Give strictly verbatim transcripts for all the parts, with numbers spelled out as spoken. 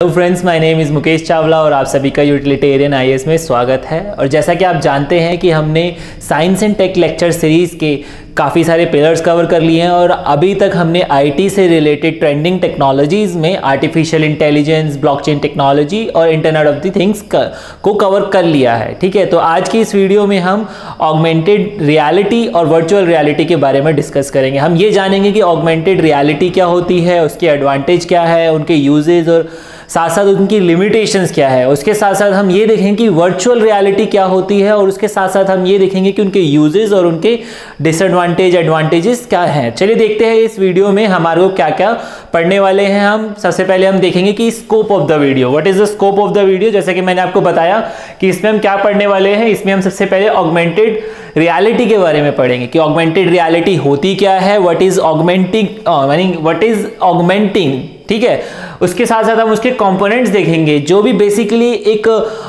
Hello friends, my name is Mukesh Chawla और आप सभी का यूटिलिटेरियन आईएएस में स्वागत है। और जैसा कि आप जानते हैं कि हमने science and tech lecture series के काफ़ी सारे पिलर्स कवर कर लिए हैं और अभी तक हमने आईटी से रिलेटेड ट्रेंडिंग टेक्नोलॉजीज़ में आर्टिफिशियल इंटेलिजेंस, ब्लॉकचेन टेक्नोलॉजी और इंटरनेट ऑफ द थिंग्स को कवर कर लिया है। ठीक है, तो आज की इस वीडियो में हम ऑगमेंटेड रियलिटी और वर्चुअल रियलिटी के बारे में डिस्कस करेंगे। हम ये जानेंगे कि ऑगमेंटेड रियलिटी क्या होती है, उसके एडवांटेज क्या है, उनके यूजेज और साथ साथ उनकी लिमिटेशंस क्या है। उसके साथ साथ हम ये देखेंगे कि वर्चुअल रियलिटी क्या होती है और उसके साथ साथ हम ये देखेंगे कि उनके यूजेस और उनके डिसएडवांटेज एडवांटेजेस क्या हैं। चलिए देखते हैं इस वीडियो में हमारे को क्या क्या पढ़ने वाले हैं। हम सबसे पहले हम देखेंगे कि scope of the video, what is the scope of the video. जैसे कि मैंने आपको बताया कि इसमें हम क्या पढ़ने वाले हैं। इसमें हम सबसे पहले ऑगमेंटेड रियलिटी के बारे में पढ़ेंगे कि ऑगमेंटेड रियलिटी होती क्या है, what is augmenting meaning what is augmenting. ठीक है, उसके साथ साथ हम उसके कंपोनेंट्स देखेंगे जो भी बेसिकली एक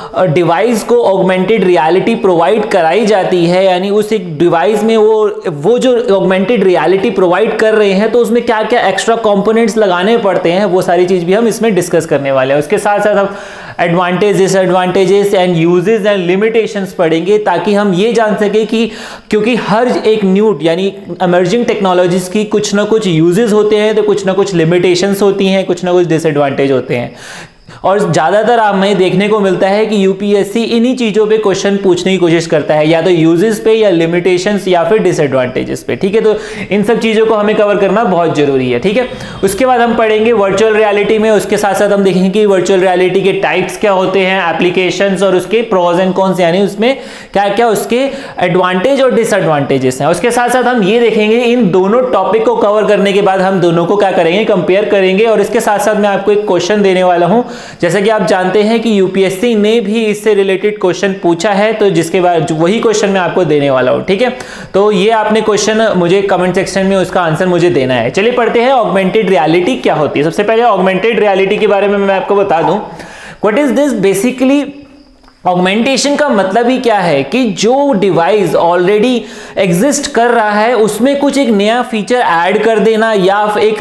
डिवाइस को ऑगमेंटेड रियलिटी प्रोवाइड कराई जाती है, यानी उस एक डिवाइस में वो वो जो ऑगमेंटेड रियलिटी प्रोवाइड कर रहे हैं तो उसमें क्या क्या एक्स्ट्रा कंपोनेंट्स लगाने पड़ते हैं, वो सारी चीज भी हम इसमें डिस्कस करने वाले हैं। उसके साथ साथ हम advantage, disadvantages and uses and limitations पढ़ेंगे ताकि हम ये जान सके कि क्योंकि हर एक न्यू यानी इमर्जिंग टेक्नोलॉजीज की कुछ ना कुछ यूजेस होते हैं तो कुछ ना कुछ लिमिटेशंस होती हैं, कुछ ना कुछ डिसएडवांटेज होते हैं। और ज्यादातर आप में देखने को मिलता है कि यूपीएससी इन्हीं चीजों पे क्वेश्चन पूछने की कोशिश करता है, या तो यूजेस पे या लिमिटेशंस या फिर डिसएडवांटेजेस पे। ठीक है, तो इन सब चीजों को हमें कवर करना बहुत जरूरी है। ठीक है, उसके बाद हम पढ़ेंगे वर्चुअल रियलिटी में। उसके साथ साथ हम देखेंगे कि वर्चुअल रियलिटी के टाइप्स क्या होते हैं, एप्लीकेशंस और उसके प्रोज एंड कॉन्स, यानी उसमें क्या क्या उसके एडवांटेज और डिसएडवांटेजेस हैं। उसके साथ साथ हम ये देखेंगे इन दोनों टॉपिक को कवर करने के बाद हम दोनों को क्या करेंगे, कंपेयर करेंगे। और इसके साथ साथ मैं आपको एक क्वेश्चन देने वाला हूं। जैसा कि आप जानते हैं कि यूपीएससी ने भी इससे रिलेटेड क्वेश्चन पूछा है, तो जिसके बाद वही क्वेश्चन मैं आपको देने वाला हूं। ठीक है, तो ये आपने क्वेश्चन मुझे कमेंट सेक्शन में उसका आंसर मुझे देना है। चलिए पढ़ते हैं ऑगमेंटेड रियलिटी क्या होती है। सबसे पहले ऑगमेंटेड रियलिटी के बारे में मैं आपको बता दूं। What is this basically, augmentation का मतलब ही क्या है कि जो डिवाइस ऑलरेडी एग्जिस्ट कर रहा है उसमें कुछ एक नया फीचर ऐड कर देना, या एक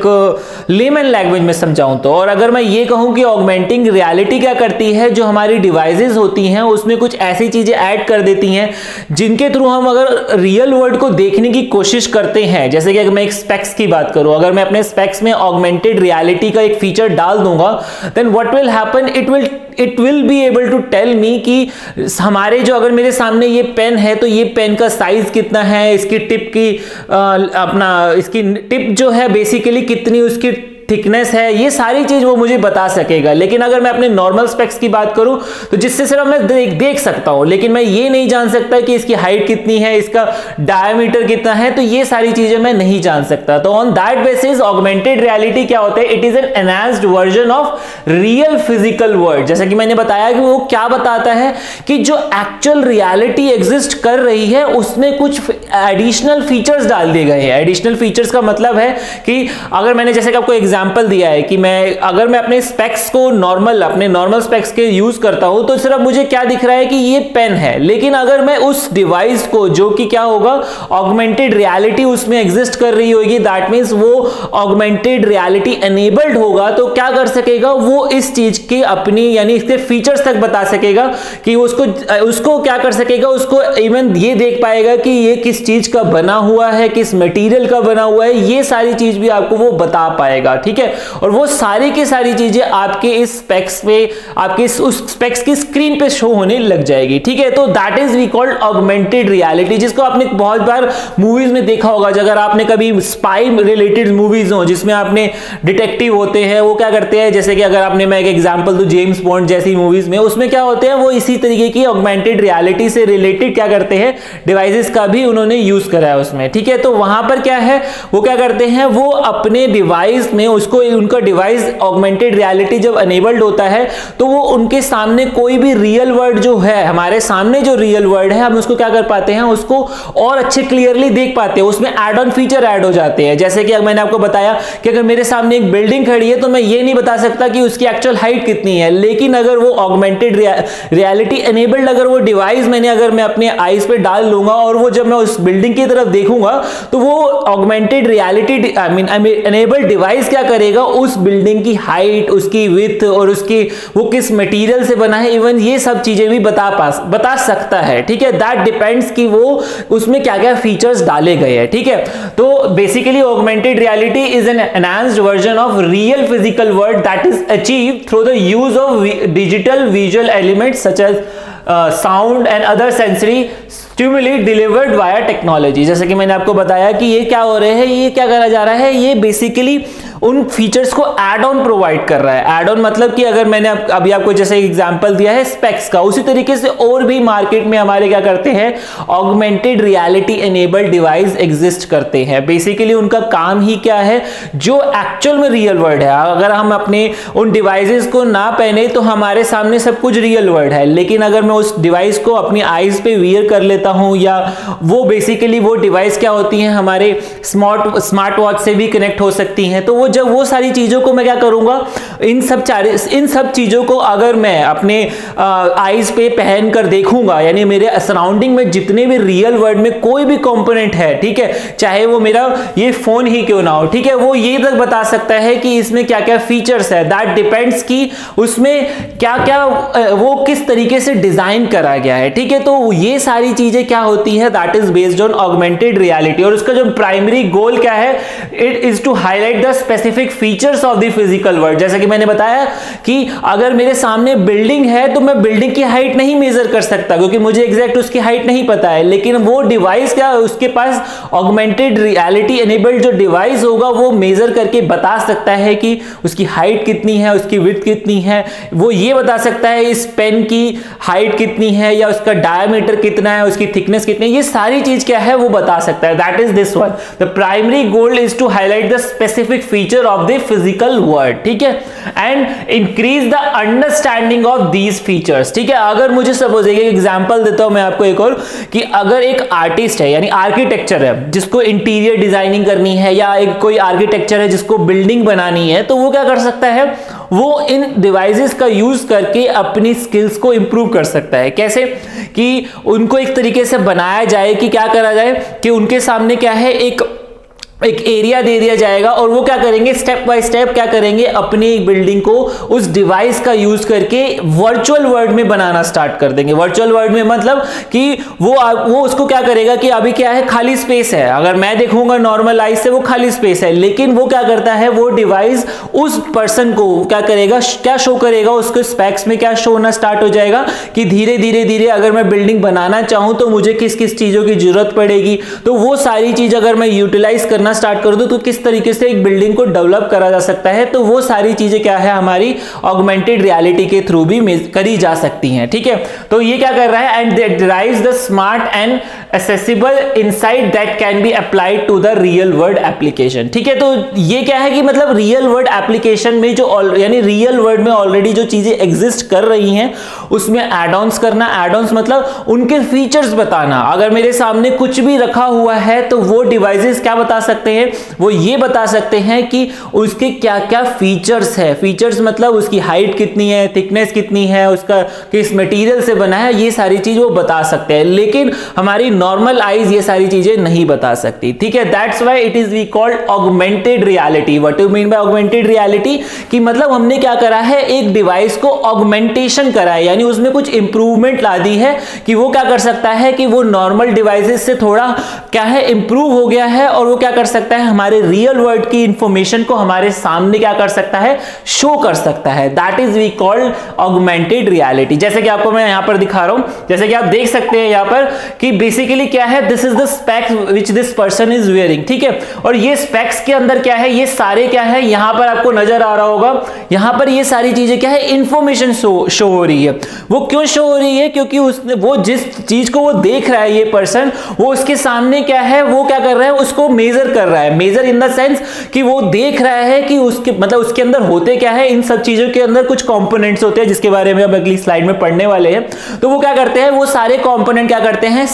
एक लेमन लैंग्वेज में समझाऊं तो। और अगर मैं ये कहूं कि ऑगमेंटिंग रियलिटी क्या करती है, जो हमारी डिवाइसेस होती हैं उसमें कुछ ऐसी चीजें ऐड कर देती हैं जिनके थ्रू हम अगर रियल वर्ल्ड को देखने की कोशिश करते हैं। जैसे कि अगर मैं एक स्पेक्स की बात करूं, अगर मैं अपने स्पेक्स में ऑगमेंटेड रियलिटी का एक फीचर डाल दूंगा, then what will happen, it will it will be able to tell me कि हमारे जो अगर मेरे सामने ये पेन है तो ये पेन का साइज कितना है, इसकी टिप की आ, अपना इसकी टिप जो है बेसिकली कितनी उसकी थिकनेस है, ये सारी चीज वो मुझे बता सकेगा। लेकिन अगर मैं अपने नॉर्मल स्पेक्स की बात करूं तो जिससे सिर्फ मैं देख, देख सकता हूं, लेकिन मैं ये नहीं जान सकता कि इसकी हाइट कितनी है, इसका डायमीटर कितना है, तो ये सारी चीजें मैं नहीं जान सकता। तो on that basis augmented reality क्या होता है, it is an enhanced version of real physical world. जैसा कि मैंने बताया कि वो क्या बताता है कि जो एक्चुअल रियलिटी एग्जिस्ट कर रही है उसमें कुछ एडिशनल फीचर्स डाल दिए गए हैं। एडिशनल फीचर्स का मतलब है कि अगर मैंने जैसे कि आपको एग्जांपल दिया है कि मैं अगर मैं अपने स्पेक्स को नॉर्मल अपने नॉर्मल स्पेक्स के यूज करता हूं तो सिर्फ मुझे क्या दिख रहा है कि ये पेन है। लेकिन अगर मैं उस डिवाइस को, जो कि क्या होगा, ऑगमेंटेड रियलिटी उसमें एग्जिस्ट कर रही होगी, दैट मींस वो ऑगमेंटेड रियलिटी एनेबल्ड होगा, तो क्या कर सकेगा वो इस चीज की अपनी यानी इसके फीचर्स तक बता सकेगा कि उसको उसको क्या कर सकेगा, उसको इवन ये देख पाएगा कि ये किस चीज का बना हुआ है, किस मटेरियल का बना हुआ है, ये सारी चीज भी आपको वो बता पाएगा। ठीक है, और वो सारी की सारी चीजें आपके इस स्पेक्स पे, आपके इस उस स्पेक्स की स्क्रीन पे शो होने लग जाएगी। ठीक है, तो that is we called augmented reality, जिसको आपने बहुत बार मूवीज में देखा होगा। अगर आपने कभी स्पाई रिलेटेड मूवीज हो जिसमें आपने डिटेक्टिव होते हैं, वो क्या करते हैं, जैसे कि अगर आपने, मैं एक एग्जांपल दूं, जेम्स बॉन्ड जैसी मूवीज में, उसमें क्या होते हैं, वो इसी तरीके की ऑगमेंटेड रियलिटी से रिलेटेड क्या करते हैं, डिवाइसेस का भी उन्होंने यूज करा है उसमें। ठीक है, तो वहां पर क्या है, वो क्या करते हैं, वो अपने डिवाइस में उसको, उनका डिवाइस ऑगमेंटेड रियलिटी जब अनेबल्ड होता है तो वो उनके सामने कोई भी रियल वर्ल्ड जो है, हमारे सामने जो रियल वर्ल्ड है, हम उसको क्या कर पाते हैं, उसको और अच्छे क्लियरली देख पाते हैं। उसमें एड ऑन फीचर ऐड हो जाते हैं। जैसे कि मैंने आपको बताया कि अगर मेरे सामने एक बिल्डिंग खड़ी है तो मैं ये नहीं बता सकता कि उसकी एक्चुअल हाइट कितनी है, लेकिन अगर वो ऑगमेंटेड रियलिटी एनेबल्ड अगर वो डिवाइस मैंने अगर मैं अपने आईज पे डाल लूंगा और वो जब मैं उस बिल्डिंग की तरफ देखूंगा तो वो augmented reality I mean enabled device क्या करेगा उस बिल्डिंग की हाइट, उसकी विड्थ और उसकी वो किस मटेरियल से बना है, इवन ये सब चीजें भी बता पास बता सकता है। ठीक है, दैट डिपेंड्स कि वो उसमें क्या क्या फीचर्स डाले गए हैं। ठीक है, तो basically augmented reality is an enhanced version of real physical world that is achieved through the use of digital visual elements such as sound and other sensory stimuli delivered via technology. जैसे कि मैंने आपको बताया कि ये क्या हो रहे हैं, ये क्या करा जा रहा है, ये बेसिकली उन फीचर्स को एड ऑन प्रोवाइड कर रहा है। एड ऑन मतलब कि अगर मैंने अब, अभी आपको जैसे एग्जांपल दिया है स्पेक्स का, उसी तरीके से और भी मार्केट में हमारे क्या करते हैं, augmented reality enabled device exist करते हैं। बेसिकली उनका काम ही क्या है, जो एक्चुअल में रियल वर्ल्ड है। अगर हम अपने उन डिवाइसेस को ना पहने तो हमारे सामने सब कुछ रियल वर्ल्ड है, लेकिन अगर मैं उस डिवाइस को अपनी आईज पे वियर कर लेता हूं, या वो बेसिकली वो डिवाइस क्या होती हैं, हमारे स्मार्ट स्मार्ट वॉच से भी कनेक्ट हो सकती हैं, तो वो जब वो सारी चीजों को मैं क्या करूंगा, इन सब इन सब चीजों को अगर मैं अपने आईज पे पहन कर देखूंगा, यानी मेरे सराउंडिंग में जितने भी रियल वर्ल्ड में कोई भी कंपोनेंट है, ठीक है, चाहे वो मेरा ये फोन ही क्यों ना हो, ठीक है, वो ये तक बता सकता है कि इसमें क्या क्या फीचर्स है। दैट डिपेंड्स कि उसमें क्या क्या वो किस तरीके से डिजाइन करा गया है। ठीक है, तो ये सारी चीजें क्या होती है, that is based on augmented reality. और उसका जो प्राइमरी गोल क्या है, it is to highlight the specific features of the physical world. जैसा कि मैंने बताया कि अगर मेरे सामने बिल्डिंग है तो मैं बिल्डिंग की हाइट नहीं मेजर कर सकता, क्योंकि मुझे एग्जैक्ट उसकी हाइट नहीं पता है, लेकिन वो डिवाइस क्या, उसके पास ऑगमेंटेड रियलिटी एनेबल्ड जो डिवाइस होगा वो मेजर करके बता सकता है कि उसकी हाइट कितनी है, उसकी विड्थ कितनी है, वो ये बता सकता है इस पेन की हाइट कितनी है, या उसका डायमीटर कितना है, उसकी थिकनेस कितनी है, ये सारी चीज क्या है वो बता सकता है। That is this one, the primary goal is to highlight the specific feature of the physical world. ठीक है, and increase the understanding of these features. ठीक है, अगर मुझे सपोज एक एग्जांपल देता हूं मैं आपको एक और, कि अगर एक आर्टिस्ट है, यानी आर्किटेक्चर है, जिसको इंटीरियर डिजाइनिंग करनी है, या एक कोई आर्किटेक्चर है जिसको बिल्डिंग बनानी है, तो वो क्या कर सकता है, वो इन डिवाइसेस का यूज करके अपनी स्किल्स को इंप्रूव कर सकता है। कैसे, कि उनको एक तरीके से बनाया जाए कि क्या करा जाए, कि उनके सामने क्या है, एक एक एरिया दे दिया जाएगा, और वो क्या करेंगे, स्टेप बाय स्टेप क्या करेंगे, अपनी बिल्डिंग को उस डिवाइस का यूज करके वर्चुअल वर्ल्ड में बनाना स्टार्ट कर देंगे। वर्चुअल वर्ल्ड में मतलब कि वो वो उसको क्या करेगा कि अभी क्या है, खाली स्पेस है, अगर मैं देखूंगा नॉर्मल आइज से वो खाली स्पेस है, लेकिन वो क्या करता है, वो डिवाइस उस पर्सन को क्या करेगा, क्या शो करेगा, उसके स्पेक्स में क्या शो होना स्टार्ट हो जाएगा कि धीरे धीरे धीरे अगर मैं बिल्डिंग बनाना चाहूं तो मुझे किस किस चीजों की जरूरत पड़ेगी, तो वो सारी चीज अगर मैं यूटिलाइज करना स्टार्ट कर दो तो किस तरीके से एक बिल्डिंग को डेवलप करा जा सकता है। तो वो सारी चीजें क्या है, हमारी ऑगमेंटेड रियलिटी के थ्रू भी करी जा सकती हैं। ठीक है, तो ये क्या कर रहा है, and that drives the smart and accessible insight that can be applied to the real world application. ठीक है, तो ये क्या है कि मतलब रियल वर्ल्ड एप्लीकेशन में जो यानी रियल वर्ल्ड में ऑलरेडी जो चीजें एग्जिस्ट कर रही हैं उसमें एड ऑन्स करना। एड ऑन्स मतलब उनके फीचर्स बताना। अगर मेरे सामने कुछ भी रखा हुआ है तो वो डिवाइसेस क्या बता सकते हैं, वो ये बता सकते हैं कि उसके क्या क्या फीचर्स है। फीचर्स मतलब उसकी हाइट कितनी है, थिकनेस कितनी है, उसका किस मटेरियल से बना है, ये सारी चीज वो बता सकते हैं, लेकिन हमारी नॉर्मल आईज ये सारी चीजें नहीं बता सकती। ठीक है, that's why it is we called augmented reality. What do mean by augmented reality, कि मतलब हमने क्या करा है, एक डिवाइस को ऑगमेंटेशन करा है, यानी उसमें कुछ इंप्रूवमेंट ला दी है कि वो क्या कर सकता है कि वो नॉर्मल डिवाइसेस से थोड़ा क्या है इंप्रूव हो गया है, और वो क्या कर सकता है, हमारे रियल वर्ल्ड की इंफॉर्मेशन को हमारे सामने क्या कर सकता है, शो कर सकता है। That is we called augmented reality. जैसे कि आपको मैं यहां पर दिखा रहा हूं, जैसे कि आप देख सकते हैं यहां पर कि बेसिकली क्या है, this is the specs which this person is wearing. ठीक है, और ये स्पेक्स के अंदर क्या है, ये सारे क्या है, यहां पर आपको नजर आ रहा होगा, यहां पर ये सारी चीजें क्या है, इंफॉर्मेशन शो शो हो रही है। वो क्यों शो हो रही है, क्योंकि उसने वो जिस चीज को वो देख रहा है ये पर्सन, वो उसके सामने क्या है, वो क्या कर रहा है, उसको मेजर कर रहा है। मेजर इन द सेंस कि वो देख रहा है कि उसके मतलब उसके अंदर होते क्या है, इन सब चीजों के अंदर कुछ कंपोनेंट्स होते हैं जिसके बारे में अब अगली स्लाइड में पढ़ने वाले हैं। तो वो क्या करते हैं, वो सारे कंपोनेंट क्या करते हैं, सामने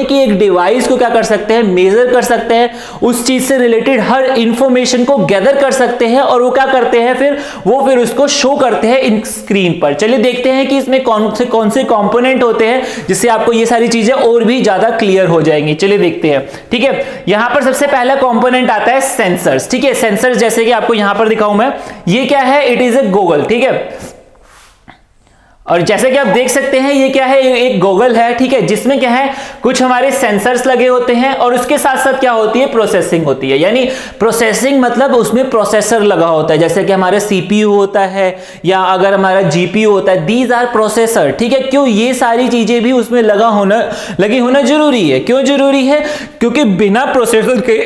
हैं कि एक डिवाइस को क्या कर सकते हैं, मेजर कर सकते हैं, उस चीज से रिलेटेड हर इंफॉर्मेशन को गैदर कर सकते हैं और वो क्या करते हैं, फिर वो फिर उसको शो करते हैं इन स्क्रीन पर। चलिए देखते हैं कि इसमें कौन से कौन से कंपोनेंट होते हैं जिससे आपको ये सारी चीजें और भी ज्यादा क्लियर हो जाएंगी। चलिए देखते हैं। ठीक है, यहां पर सबसे पहला कंपोनेंट आता है सेंसर्स। ठीक है, सेंसर्स जैसे कि आपको यहां पर दिखाऊं मैं, ये क्या है, इट इज ए गॉगल। ठीक है, और जैसे कि आप देख सकते हैं ये क्या है, एक गॉगल है। ठीक है, जिसमें क्या है, कुछ हमारे सेंसर्स लगे होते हैं और उसके साथ साथ क्या होती है, प्रोसेसिंग होती है। यानी प्रोसेसिंग मतलब उसमें प्रोसेसर लगा होता है, जैसे कि हमारा सीपीयू होता है या अगर हमारा जीपीयू होता है, दीज आर प्रोसेसर। ठीक है, क्यों ये सारी चीजें भी उसमें लगा होना लगी होना जरूरी है। क्यों जरूरी है, क्योंकि बिना प्रोसेसर के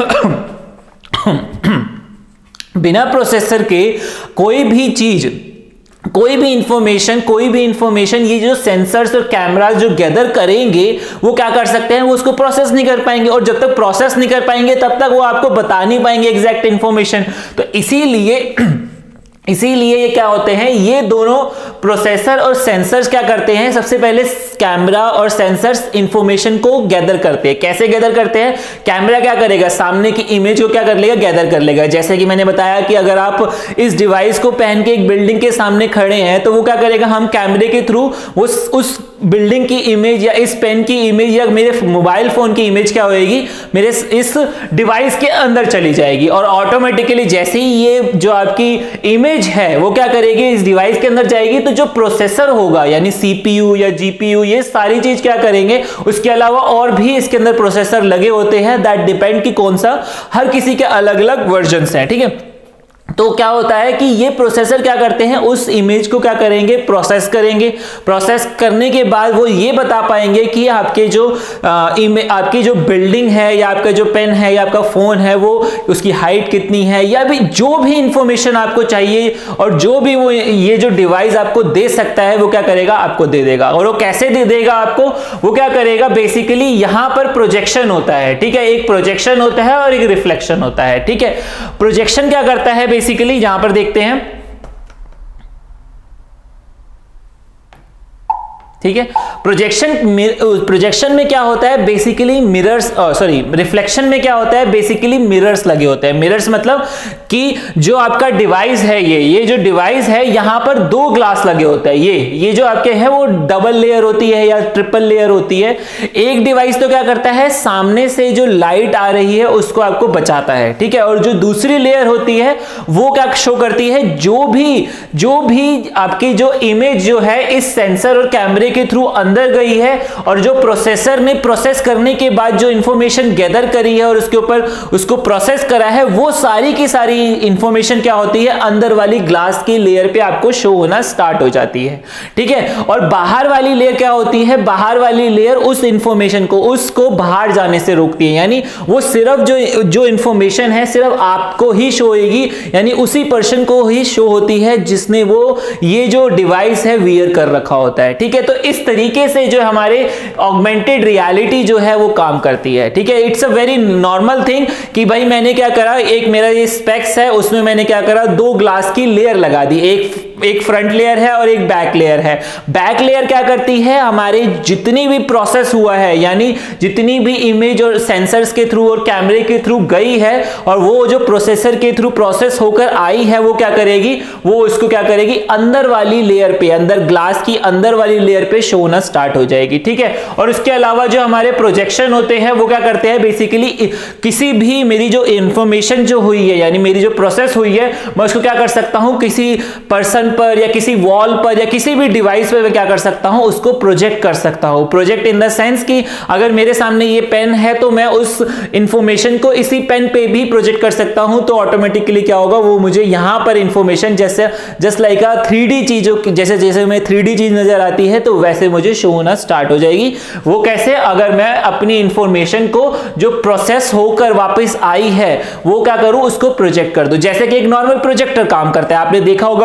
बिना प्रोसेसर के कोई भी चीज, कोई भी इंफॉर्मेशन कोई भी इंफॉर्मेशन ये जो सेंसर्स और कैमरास जो गैदर करेंगे वो क्या कर सकते हैं, वो उसको प्रोसेस नहीं कर पाएंगे, और जब तक प्रोसेस नहीं कर पाएंगे तब तक वो आपको बता नहीं पाएंगे एग्जैक्ट इंफॉर्मेशन। तो इसीलिए इसीलिए ये क्या होते हैं, ये दोनों प्रोसेसर और सेंसर्स क्या करते हैं, सबसे पहले कैमरा और सेंसर्स इंफॉर्मेशन को गैदर करते हैं। कैसे गैदर करते हैं, कैमरा क्या करेगा, सामने की इमेज को क्या कर लेगा, गैदर कर लेगा। जैसे कि मैंने बताया कि अगर आप इस डिवाइस को पहन के एक बिल्डिंग के सामने खड़े हैं तो वो क्या करेगा, हम कैमरे के थ्रू उस उस बिल्डिंग की इमेज या इस पेन की इमेज या मेरे मोबाइल फोन की इमेज क्या होएगी, मेरे इस डिवाइस के अंदर चली जाएगी, और ऑटोमेटिकली जैसे ही ये जो आपकी इमेज है वो क्या करेगी, इस डिवाइस के अंदर जाएगी, तो जो प्रोसेसर होगा यानी सीपीयू या जीपीयू, ये सारी चीज क्या करेंगे। उसके अलावा और भी इसके अंदर प्रोसेसर लगे होते हैं, दैट डिपेंड कि कौन सा, हर किसी के अलग अलग वर्जन्स हैं। ठीक है, तो क्या होता है कि ये प्रोसेसर क्या करते हैं, उस इमेज को क्या करेंगे, प्रोसेस करेंगे। प्रोसेस करने के बाद वो ये बता पाएंगे कि आपके जो आ, आपकी जो बिल्डिंग है या आपका जो पेन है या आपका फोन है वो उसकी हाइट कितनी है, या भी जो भी इंफॉर्मेशन आपको चाहिए और जो भी वो ये जो डिवाइस आपको दे सकता है वो क्या करेगा, आपको दे देगा। और वो कैसे दे देगा आपको, वो क्या करेगा, बेसिकली यहां पर प्रोजेक्शन होता है। ठीक है, एक प्रोजेक्शन होता है और एक रिफ्लेक्शन होता है। ठीक है, प्रोजेक्शन क्या करता है, बेसिकली यहां पर देखते हैं। ठीक है, प्रोजेक्शन प्रोजेक्शन में क्या होता है, बेसिकली मिरर्स, सॉरी रिफ्लेक्शन में क्या होता है, बेसिकली मिरर्स लगे होते हैं। मिरर्स मतलब कि जो आपका डिवाइस है, ये ये जो डिवाइस है यहां पर दो ग्लास लगे होते हैं। ये ये जो आपके है वो डबल लेयर होती है या ट्रिपल लेयर होती है। एक डिवाइस तो क्या करता है, सामने से जो लाइट आ रही है उसको आपको बचाता है। ठीक है, और जो दूसरी लेयर होती है वो क्या शो करती है, जो भी जो भी आपकी जो इमेज जो है इस सेंसर और कैमरे के थ्रू अंदर गई है और जो प्रोसेसर ने प्रोसेस करने के बाद जो इंफॉर्मेशन गैदर करी है और उसके ऊपर उसको प्रोसेस करा है, वो सारी की सारी इंफॉर्मेशन क्या होती है, अंदर वाली ग्लास की लेयर पे आपको शो होना स्टार्ट हो जाती है। ठीक है, और बाहर वाली लेयर क्या होती है, बाहर वाली लेयर उस इंफॉर्मेशन को उसको बाहर जाने से रोकती है। यानी वो सिर्फ जो जो इंफॉर्मेशन है सिर्फ आपको ही शो होगी, यानी उसी पर्सन को ही शो होती है जिसने वो ये जो डिवाइस है वियर कर रखा होता है। ठीक है, तो इस तरीके से जो हमारे ऑगमेंटेड रियलिटी जो है वो काम करती है। ठीक है, it's a very normal thing कि भाई मैंने क्या करा, एक मेरा ये स्पेक्स है उसमें मैंने क्या करा, दो ग्लास की लेयर लगा दी, एक एक फ्रंट लेयर है और एक बैक लेयर है। बैक लेयर क्या करती है, हमारे जितनी भी प्रोसेस हुआ है यानी जितनी भी इमेज और सेंसर्स के थ्रू और कैमरे के थ्रू गई है और वो जो प्रोसेसर के थ्रू प्रोसेस होकर आई है वो क्या करेगी, वो उसको क्या करेगी, अंदर वाली लेयर पे, अंदर ग्लास की अंदर वाली लेयर पे शो होना स्टार्ट हो जाएगी। ठीक है, और उसके अलावा जो हमारे प्रोजेक्शन होते हैं वो क्या करते हैं, बेसिकली किसी भी मेरी जो इंफॉर्मेशन जो हुई है यानी मेरी जो प्रोसेस हुई है मैं उसको क्या कर सकता हूं, किसी पर्सन पर या किसी वॉल पर या किसी भी डिवाइस पर मैं क्या कर सकता हूं, उसको प्रोजेक्ट कर सकता हूं। प्रोजेक्ट इन द सेंस कि अगर मेरे सामने ये पेन है तो मैं उस इंफॉर्मेशन को इसी पेन पे भी प्रोजेक्ट कर सकता हूं, तो ऑटोमेटिकली क्या होगा, वो मुझे यहां पर इंफॉर्मेशन जैसे just like a three D चीजों जैसे जैसे मैं थ्री डी चीज नजर आती है तो वैसे मुझे शो होना स्टार्ट हो जाएगी। वो कैसे, अगर मैं अपनी इंफॉर्मेशन को जो प्रोसेस होकर वापस आई है वो क्या करूं, उसको प्रोजेक्ट कर दूं। जैसे कि एक नॉर्मल प्रोजेक्टर काम करता है, आपने देखा होगा प्रोजेक्टर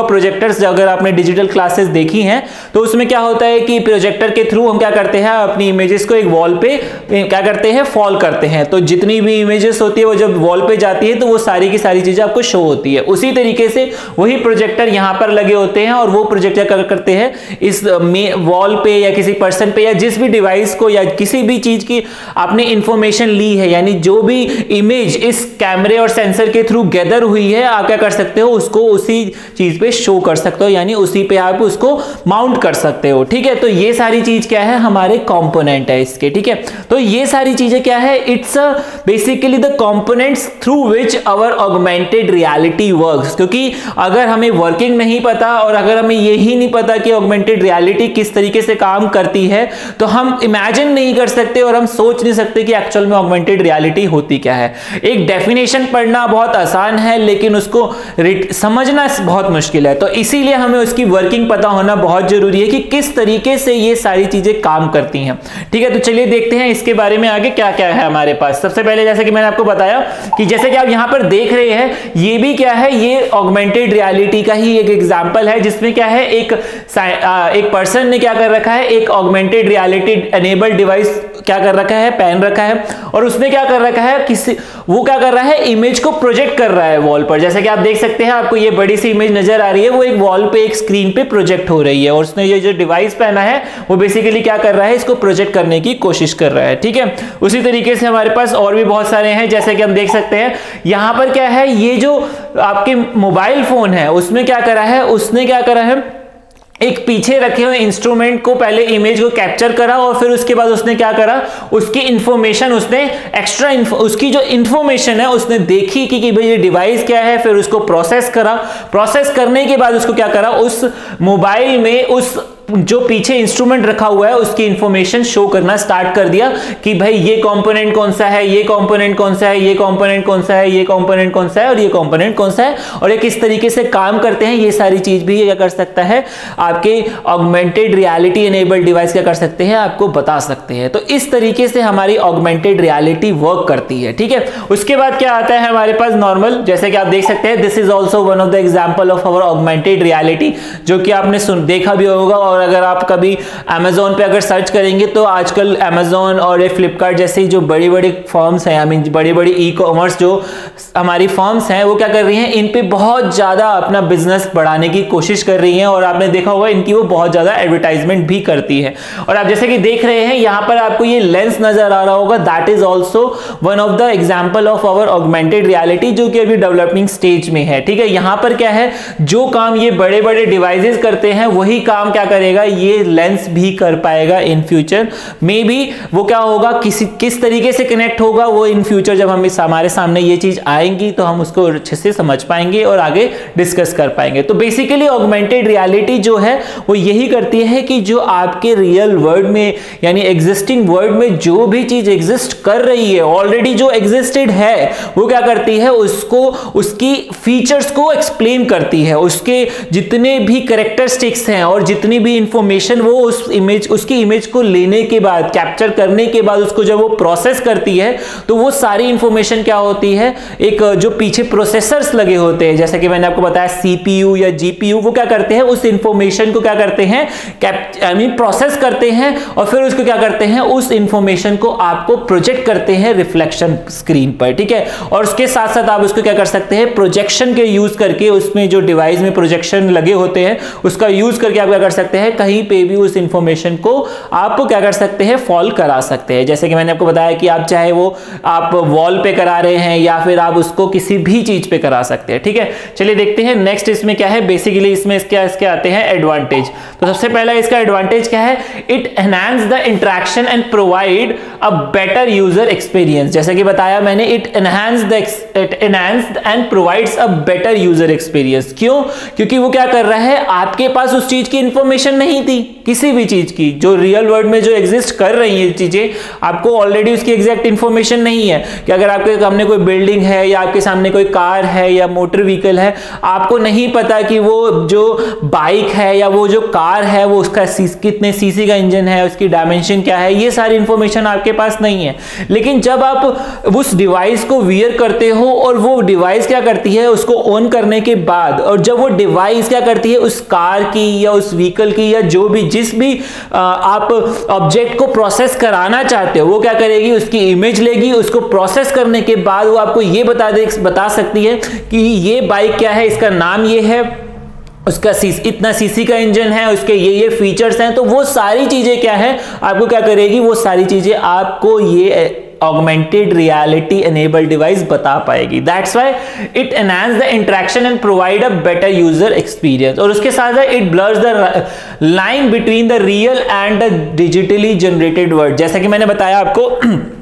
प्रोजेक्टर्स, अगर आपने डिजिटल क्लासेस देखी हैं तो उसमें क्या होता है कि प्रोजेक्टर के थ्रू हम क्या करते हैं, अपनी इमेजेस को एक वॉल पे क्या करते हैं, फॉल करते हैं। तो जितनी भी इमेजेस होती है वो जब वॉल पे जाती है तो वो सारी की सारी चीजें आपको शो होती है। उसी तरीके से वही प्रोजेक्टर यहां पर लगे होते हैं और वो प्रोजेक्टर क्या करते हैं, इस वॉल पे या किसी पर्सन पे या जिस भी डिवाइस को या किसी भी चीज की आपने इंफॉर्मेशन ली है, यानी जो भी इमेज इस कैमरे और सेंसर के थ्रू गैदर हुई है, आप क्या कर सकते हो, उसको उसी चीज पे शो कर सकते हो, यानी उसी पे आप उसको माउंट कर सकते हो। ठीक है, तो ये सारी चीज क्या है, हमारे कंपोनेंट है इसके। ठीक है, तो ये सारी चीजें क्या है, it's basically the components through which our augmented reality works. क्योंकि अगर हमें वर्किंग नहीं पता और अगर हमें यही नहीं पता कि ऑगमेंटेड रियलिटी किस तरीके से काम करती है, तो हम इमेजिन नहीं कर सकते और हम सोच नहीं सकते कि एक्चुअल में ऑगमेंटेड रियलिटी होती क्या है। एक डेफिनेशन पढ़ना बहुत आसान है लेकिन उसको समझना बहुत मुश्किल है, तो इसीलिए हमें उसकी वर्किंग पता होना बहुत जरूरी है कि किस तरीके से ये सारी चीजें काम करती हैं। ठीक है, तो चलिए देखते हैं इसके बारे में आगे क्या क्या है हमारे पास। सबसे पहले जैसे कि मैंने आपको बताया कि जैसे कि आप यहां पर देख रहे हैं, ये भी क्या है, ये ऑगमेंटेड रियलिटी का ही एक एग्जांपल है, जिसमें क्या है, एक एक पर्सन ने क्या कर रखा है, एक ऑगमेंटेड रियलिटी एनेबल्ड डिवाइस क्या कर रखा है, पहन रखा है, और उसने क्या कर रखा है, किसी वो क्या कर रहा है, इमेज को प्रोजेक्ट कर रहा है वॉल पर। जैसे कि आप देख सकते हैं, आपको ये बड़ी सी इमेज नजर आ रही है, वो एक वॉल पे एक स्क्रीन पे प्रोजेक्ट हो रही है, और उसने ये जो डिवाइस पहना है वो बेसिकली क्या कर रहा है, इसको प्रोजेक्ट करने की कोशिश कर रहा है। ठीक है, उसी तरीके से हमारे पास और भी बहुत सारे हैं, जैसे कि हम देख सकते हैं यहां पर क्या है, ये जो आपके मोबाइल फोन है उसमें क्या करा है, उसने क्या करा है, एक पीछे रखे हुए इंस्ट्रूमेंट को पहले इमेज को कैप्चर करा और फिर उसके बाद उसने क्या करा, उसकी इंफॉर्मेशन उसने एक्स्ट्रा उसकी जो इंफॉर्मेशन है उसने देखी कि, कि भाई ये डिवाइस क्या है, फिर उसको प्रोसेस करा। प्रोसेस करने के बाद उसको क्या करा, उस मोबाइल में उस जो पीछे इंस्ट्रूमेंट रखा हुआ है उसकी इंफॉर्मेशन शो करना स्टार्ट कर दिया कि भाई ये कंपोनेंट कौन सा है, ये कंपोनेंट कौन सा है, ये कंपोनेंट कौन सा है, ये कंपोनेंट कौन सा है और ये कंपोनेंट कौन सा है, और ये किस तरीके से काम करते हैं। ये सारी चीज भी क्या कर सकता है, आपके ऑगमेंटेड रियलिटी एनेबल्ड डिवाइस क्या कर सकते हैं, आपको बता सकते हैं। तो इस तरीके से हमारी ऑगमेंटेड रियलिटी वर्क करती है। ठीक है, उसके बाद क्या आता है हमारे पास नॉर्मल, जैसे कि आप देख सकते हैं, this is also one of the example of our augmented reality, जो कि आपने सुन देखा भी होगा। और अगर आप कभी Amazon पे अगर सर्च करेंगे तो आजकल Amazon और फ्लिपकार्ट जैसी जो बड़ी बड़ी फर्म्स हैं, आई मीन बड़ी बड़ी ई कॉमर्स जो हमारी फर्म्स हैं, वो क्या कर रही हैं, इन पे बहुत ज्यादा अपना बिजनेस बढ़ाने की कोशिश कर रही हैं, और आपने देखा होगा इनकी वो बहुत ज्यादा एडवर्टाइजमेंट भी करती है। और आप जैसे कि देख रहे हैं यहाँ पर आपको ये लेंस नजर आ रहा होगा, that is also one of the example of our augmented reality, जो कि अभी डेवलपिंग स्टेज में है। ठीक है, यहाँ पर क्या है, जो काम ये बड़े बड़े डिवाइसेस करते हैं वही काम क्या करेगा, ये लेंस भी कर पाएगा इन फ्यूचर में भी। वो क्या होगा, किसी किस तरीके से कनेक्ट होगा, वो इन फ्यूचर जब हम इस हमारे सामने ये चीज आएंगी तो हम उसको अच्छे से समझ पाएंगे और आगे डिस्कस कर पाएंगे। तो बेसिकली ऑगमेंटेड रियलिटी जो है वो यही करती है कि जो आपके रियल वर्ल्ड में यानी एग्जिस्टिंग वर्ल्ड में जो भी चीज एग्जिस्ट कर रही है, ऑलरेडी जो एग्जिस्टेड है, वो क्या करती है, उसको उसकी फीचर्स को एक्सप्लेन करती है, उसके जितने भी कैरेक्टरिस्टिक्स हैं और जितनी भी इंफॉर्मेशन वो उस इमेज उसकी इमेज को लेने के बाद, कैप्चर करने के बाद उसको जब वो प्रोसेस करती है तो वो सारी इंफॉर्मेशन क्या होती है, एक जो पीछे प्रोसेसर्स लगे होते हैं, जैसे कि मैंने आपको बताया सीपीयू या जीपीयू, वो क्या करते हैं, उस इंफॉर्मेशन को क्या करते हैं, आई मीन प्रोसेस करते हैं और फिर उसको क्या करते हैं, उस इंफॉर्मेशन को आपको प्रोजेक्ट करते हैं रिफ्लेक्शन स्क्रीन पर। ठीक है, और उसके साथ साथ आप उसको क्या कर सकते हैं, प्रोजेक्शन के यूज करके, उसमें जो डिवाइस में प्रोजेक्शन लगे होते हैं उसका यूज करके आप क्या कर सकते हैं, कहीं पे भी उस इंफॉर्मेशन को आप क्या कर सकते हैं, फॉल करा सकते हैं। जैसे कि मैंने आपको बताया कि आप चाहे वो आप वॉल पे करा रहे हैं या फिर आप उसको किसी भी चीज पे करा सकते हैं। ठीक है, चलिए देखते हैं नेक्स्ट इसमें क्या है। बेसिकली इसमें इसके इसके आते हैं एडवांटेज। तो सबसे पहला इसका एडवांटेज क्या है, it enhance the interaction and provide a better user experience. जैसे कि बताया मैंने, it enhance the it enhance and provides a better user experience. क्यों? क्योंकि वो क्या कर रहा है, आपके पास उस चीज की इंफॉर्मेशन इंफॉर्मेशन नहीं थी किसी भी चीज की, जो रियल वर्ल्ड में जो एग्जिस्ट कर रही है चीजें, आपको ऑलरेडी उसकी एग्जैक्ट इंफॉर्मेशन नहीं है कि अगर आपके सामने कोई बिल्डिंग है या आपके सामने कोई कार है या मोटर व्हीकल है, आपको नहीं पता कि वो जो बाइक है या वो जो कार है वो उसका कितने सीसी का इंजन है, उसकी डायमेंशन क्या है, ये सारी इंफॉर्मेशन आपके पास नहीं है। लेकिन जब आप उस डिवाइस को वियर करते हो और वो डिवाइस क्या करती है, उसको ऑन करने के बाद, और जब वो डिवाइस क्या करती है उस कार की या उस व्हीकल की या जो भी जिस भी आप ऑब्जेक्ट को प्रोसेस कराना चाहते हो, वो क्या करेगी, उसकी इमेज लेगी, उसको प्रोसेस करने के बाद वो आपको ये बता दे बता सकती है कि ये बाइक क्या है, इसका नाम ये है, उसका सीस, इतना सीसी का इंजन है, उसके ये ये फीचर्स हैं। तो वो सारी चीजें क्या है, आपको क्या करेगी, वो सारी चीजें आपको ये augmented reality enabled device बता पाएगी। That's why it enhance the interaction and provide a better user experience। और उसके साथ साथ it blurs the line between the real and the digitally generated world। जैसा कि मैंने बताया आपको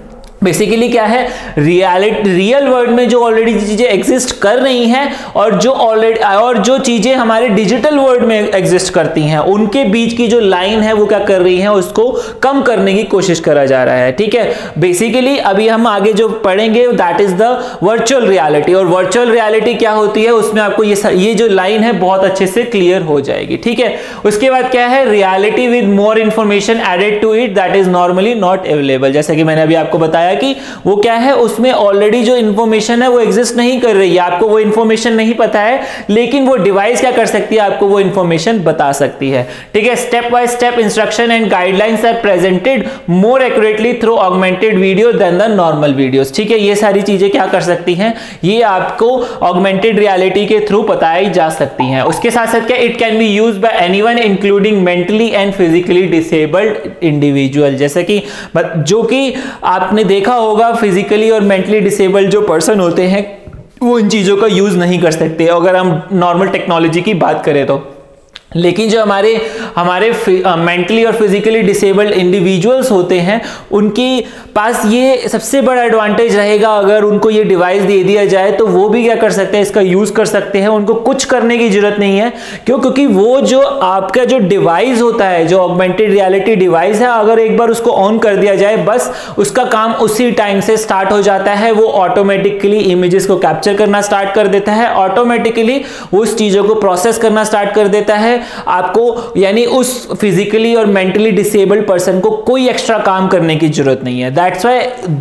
बेसिकली क्या है, रियलिटी रियल वर्ल्ड में जो ऑलरेडी चीजें एग्जिस्ट कर रही हैं और जो ऑलरेडी और जो चीजें हमारे डिजिटल वर्ल्ड में एग्जिस्ट करती हैं, उनके बीच की जो लाइन है वो क्या कर रही है, उसको कम करने की कोशिश करा जा रहा है। ठीक है, बेसिकली अभी हम आगे जो पढ़ेंगे that is the virtual reality. और वर्चुअल रियलिटी क्या होती है, उसमें आपको ये ये जो लाइन है बहुत अच्छे से क्लियर हो जाएगी। ठीक है, उसके बाद क्या है, reality with more information added to it that is normally not available. जैसे कि मैंने अभी आपको बताया कि वो क्या है, उसमें ऑलरेडी जो इंफॉर्मेशन है वो एग्जिस्ट नहीं कर रही है, आपको वो इंफॉर्मेशन नहीं पता है, लेकिन वो डिवाइस क्या कर सकती है, आपको वो इंफॉर्मेशन बता सकती है। ठीक है, step by step instruction and guidelines are presented more accurately through augmented video than the normal videos. ठीक है, ये सारी चीजें क्या कर सकती हैं, ये आपको ऑगमेंटेड रियलिटी के थ्रू बताई जा सकती हैं। उसके साथ साथ क्या, it can be used by anyone including mentally and physically disabled individual. जैसे कि जो कि आपने देखा होगा, फिजिकली और मेंटली डिसेबल्ड जो पर्सन होते हैं वो इन चीजों का यूज नहीं कर सकते अगर हम नॉर्मल टेक्नोलॉजी की बात करें तो। लेकिन जो हमारे हमारे मेंटली और फिजिकली डिसेबल्ड इंडिविजुअल्स होते हैं, उनके पास ये सबसे बड़ा एडवांटेज रहेगा, अगर उनको ये डिवाइस दे दिया जाए तो वो भी क्या कर सकते हैं, इसका यूज कर सकते हैं, उनको कुछ करने की जरूरत नहीं है। क्यों? क्योंकि वो जो आपका जो डिवाइस होता है, जो ऑगमेंटेड रियलिटी डिवाइस है, अगर एक बार उसको ऑन कर दिया जाए बस उसका काम उसी टाइम से स्टार्ट हो जाता है। वो ऑटोमेटिकली इमेजेस को कैप्चर करना स्टार्ट कर देता है, ऑटोमेटिकली उस चीजों को प्रोसेस करना स्टार्ट कर देता है। आपको यानी उस फिजिकली और मेंटली डिसेबल्ड पर्सन को कोई एक्स्ट्रा काम करने की जरूरत नहीं है। That's why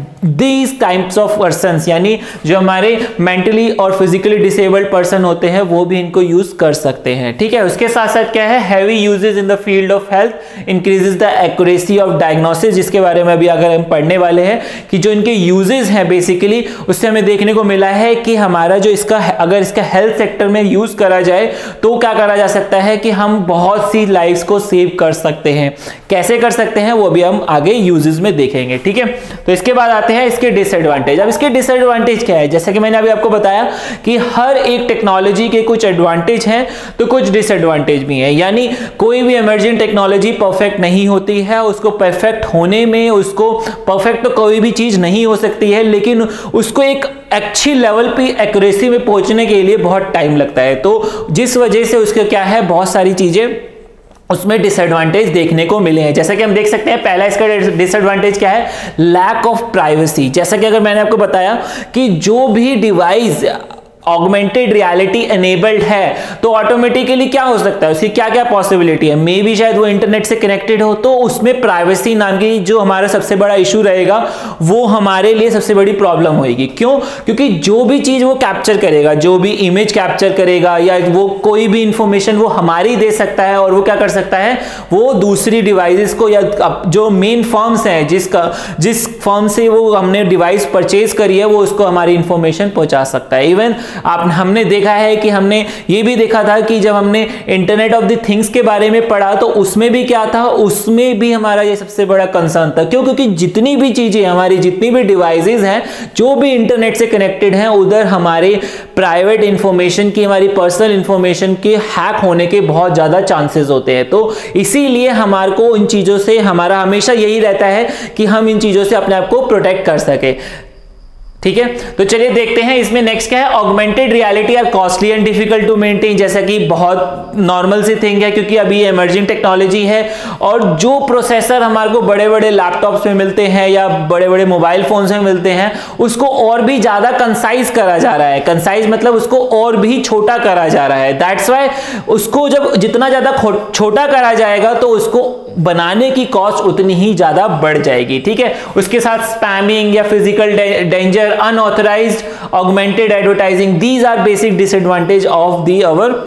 these types of persons, यानी जो हमारे मेंटली और फिजिकली डिसेबल्ड पर्सन होते हैं वो भी इनको यूज कर सकते हैं। ठीक है, उसके साथ साथ क्या है, heavy uses in the field of health increases the accuracy of diagnosis, जिसके बारे में अभी अगर हम पढ़ने वाले हैं कि जो इनके यूजेस हैं बेसिकली, उससे हमें देखने को मिला है कि हमारा जो इसका अगर इसका हेल्थ सेक्टर में यूज करा जाए तो क्या करा जा सकता है कि हम बहुत सी लाइफ्स को सेव कर सकते हैं। कैसे कर सकते हैं वो भी हम आगे यूजेस में देखेंगे। ठीक है, तो इसके बाद आते हैं इसके डिसएडवांटेज। अब इसके डिसएडवांटेज क्या है, जैसे कि मैंने अभी आपको बताया कि हर एक टेक्नोलॉजी के कुछ एडवांटेज हैं तो कुछ डिसएडवांटेज भी हैं। यानी कोई भी इमर्जिंग टेक्नोलॉजी परफेक्ट नहीं होती है, उसको परफेक्ट होने में, उसको परफेक्ट तो कोई भी चीज नहीं हो सकती है, लेकिन उसको एक अच्छी लेवल पे एक्यूरेसी में पहुंचने के लिए बहुत टाइम लगता है। तो जिस वजह से उसके क्या है, बहुत सारी चीजें उसमें डिसएडवांटेज देखने को मिले हैं। जैसा कि हम देख सकते हैं, पहला इसका डिसएडवांटेज क्या है, लैक ऑफ प्राइवेसी। जैसा कि अगर मैंने आपको बताया कि जो भी डिवाइस ऑगमेंटेड रियलिटी एनेबल्ड है तो ऑटोमेटिकली क्या हो सकता है, उसकी क्या क्या पॉसिबिलिटी है, मे बी शायद वो इंटरनेट से कनेक्टेड हो, तो उसमें प्राइवेसी नाम की जो हमारा सबसे बड़ा इशू रहेगा वो हमारे लिए सबसे बड़ी प्रॉब्लम होगी। क्यों? क्योंकि जो भी चीज वो कैप्चर करेगा, जो भी इमेज कैप्चर करेगा या वो कोई भी इंफॉर्मेशन वो हमारी दे सकता है, और वो क्या कर सकता है, वो दूसरी डिवाइसेस को या जो मेन फर्म्स हैं जिसका जिस फर्म से वो हमने डिवाइस परचेज करी है वो उसको हमारी इंफॉर्मेशन पहुंचा सकता है। इवन आप हमने देखा है कि हमने ये भी देखा था कि जब हमने इंटरनेट ऑफ द थिंग्स के बारे में पढ़ा तो उसमें भी क्या था, उसमें भी हमारा ये सबसे बड़ा कंसर्न था। क्यों? क्योंकि जितनी भी चीजें हमारी जितनी भी डिवाइसेस हैं जो भी इंटरनेट से कनेक्टेड हैं, उधर हमारे प्राइवेट इंफॉर्मेशन की, हमारी पर्सनल इंफॉर्मेशन के हैक होने के बहुत ज्यादा चांसेस होते हैं। तो इसीलिए हमारे को इन चीजों से, हमारा हमेशा यही रहता है कि हम इन चीजों से अपने आप को प्रोटेक्ट कर सके। ठीक है, तो चलिए देखते हैं इसमें नेक्स्ट क्या है। Augmented reality are costly and difficult to maintain, जैसा कि बहुत नॉर्मल सी थिंग है क्योंकि अभी इमर्जिंग टेक्नोलॉजी है और जो प्रोसेसर हमारे को बड़े बड़े लैपटॉप्स में मिलते हैं या बड़े बड़े मोबाइल फोन्स में मिलते हैं उसको और भी ज्यादा कंसाइज करा जा रहा है। कंसाइज मतलब उसको और भी छोटा करा जा रहा है। दैट्स वाई उसको जब जितना ज्यादा छोटा करा जाएगा तो उसको बनाने की कॉस्ट उतनी ही ज्यादा बढ़ जाएगी। ठीक है, उसके साथ स्पैमिंग या physical danger, unauthorised augmented advertising, these are basic disadvantage of the our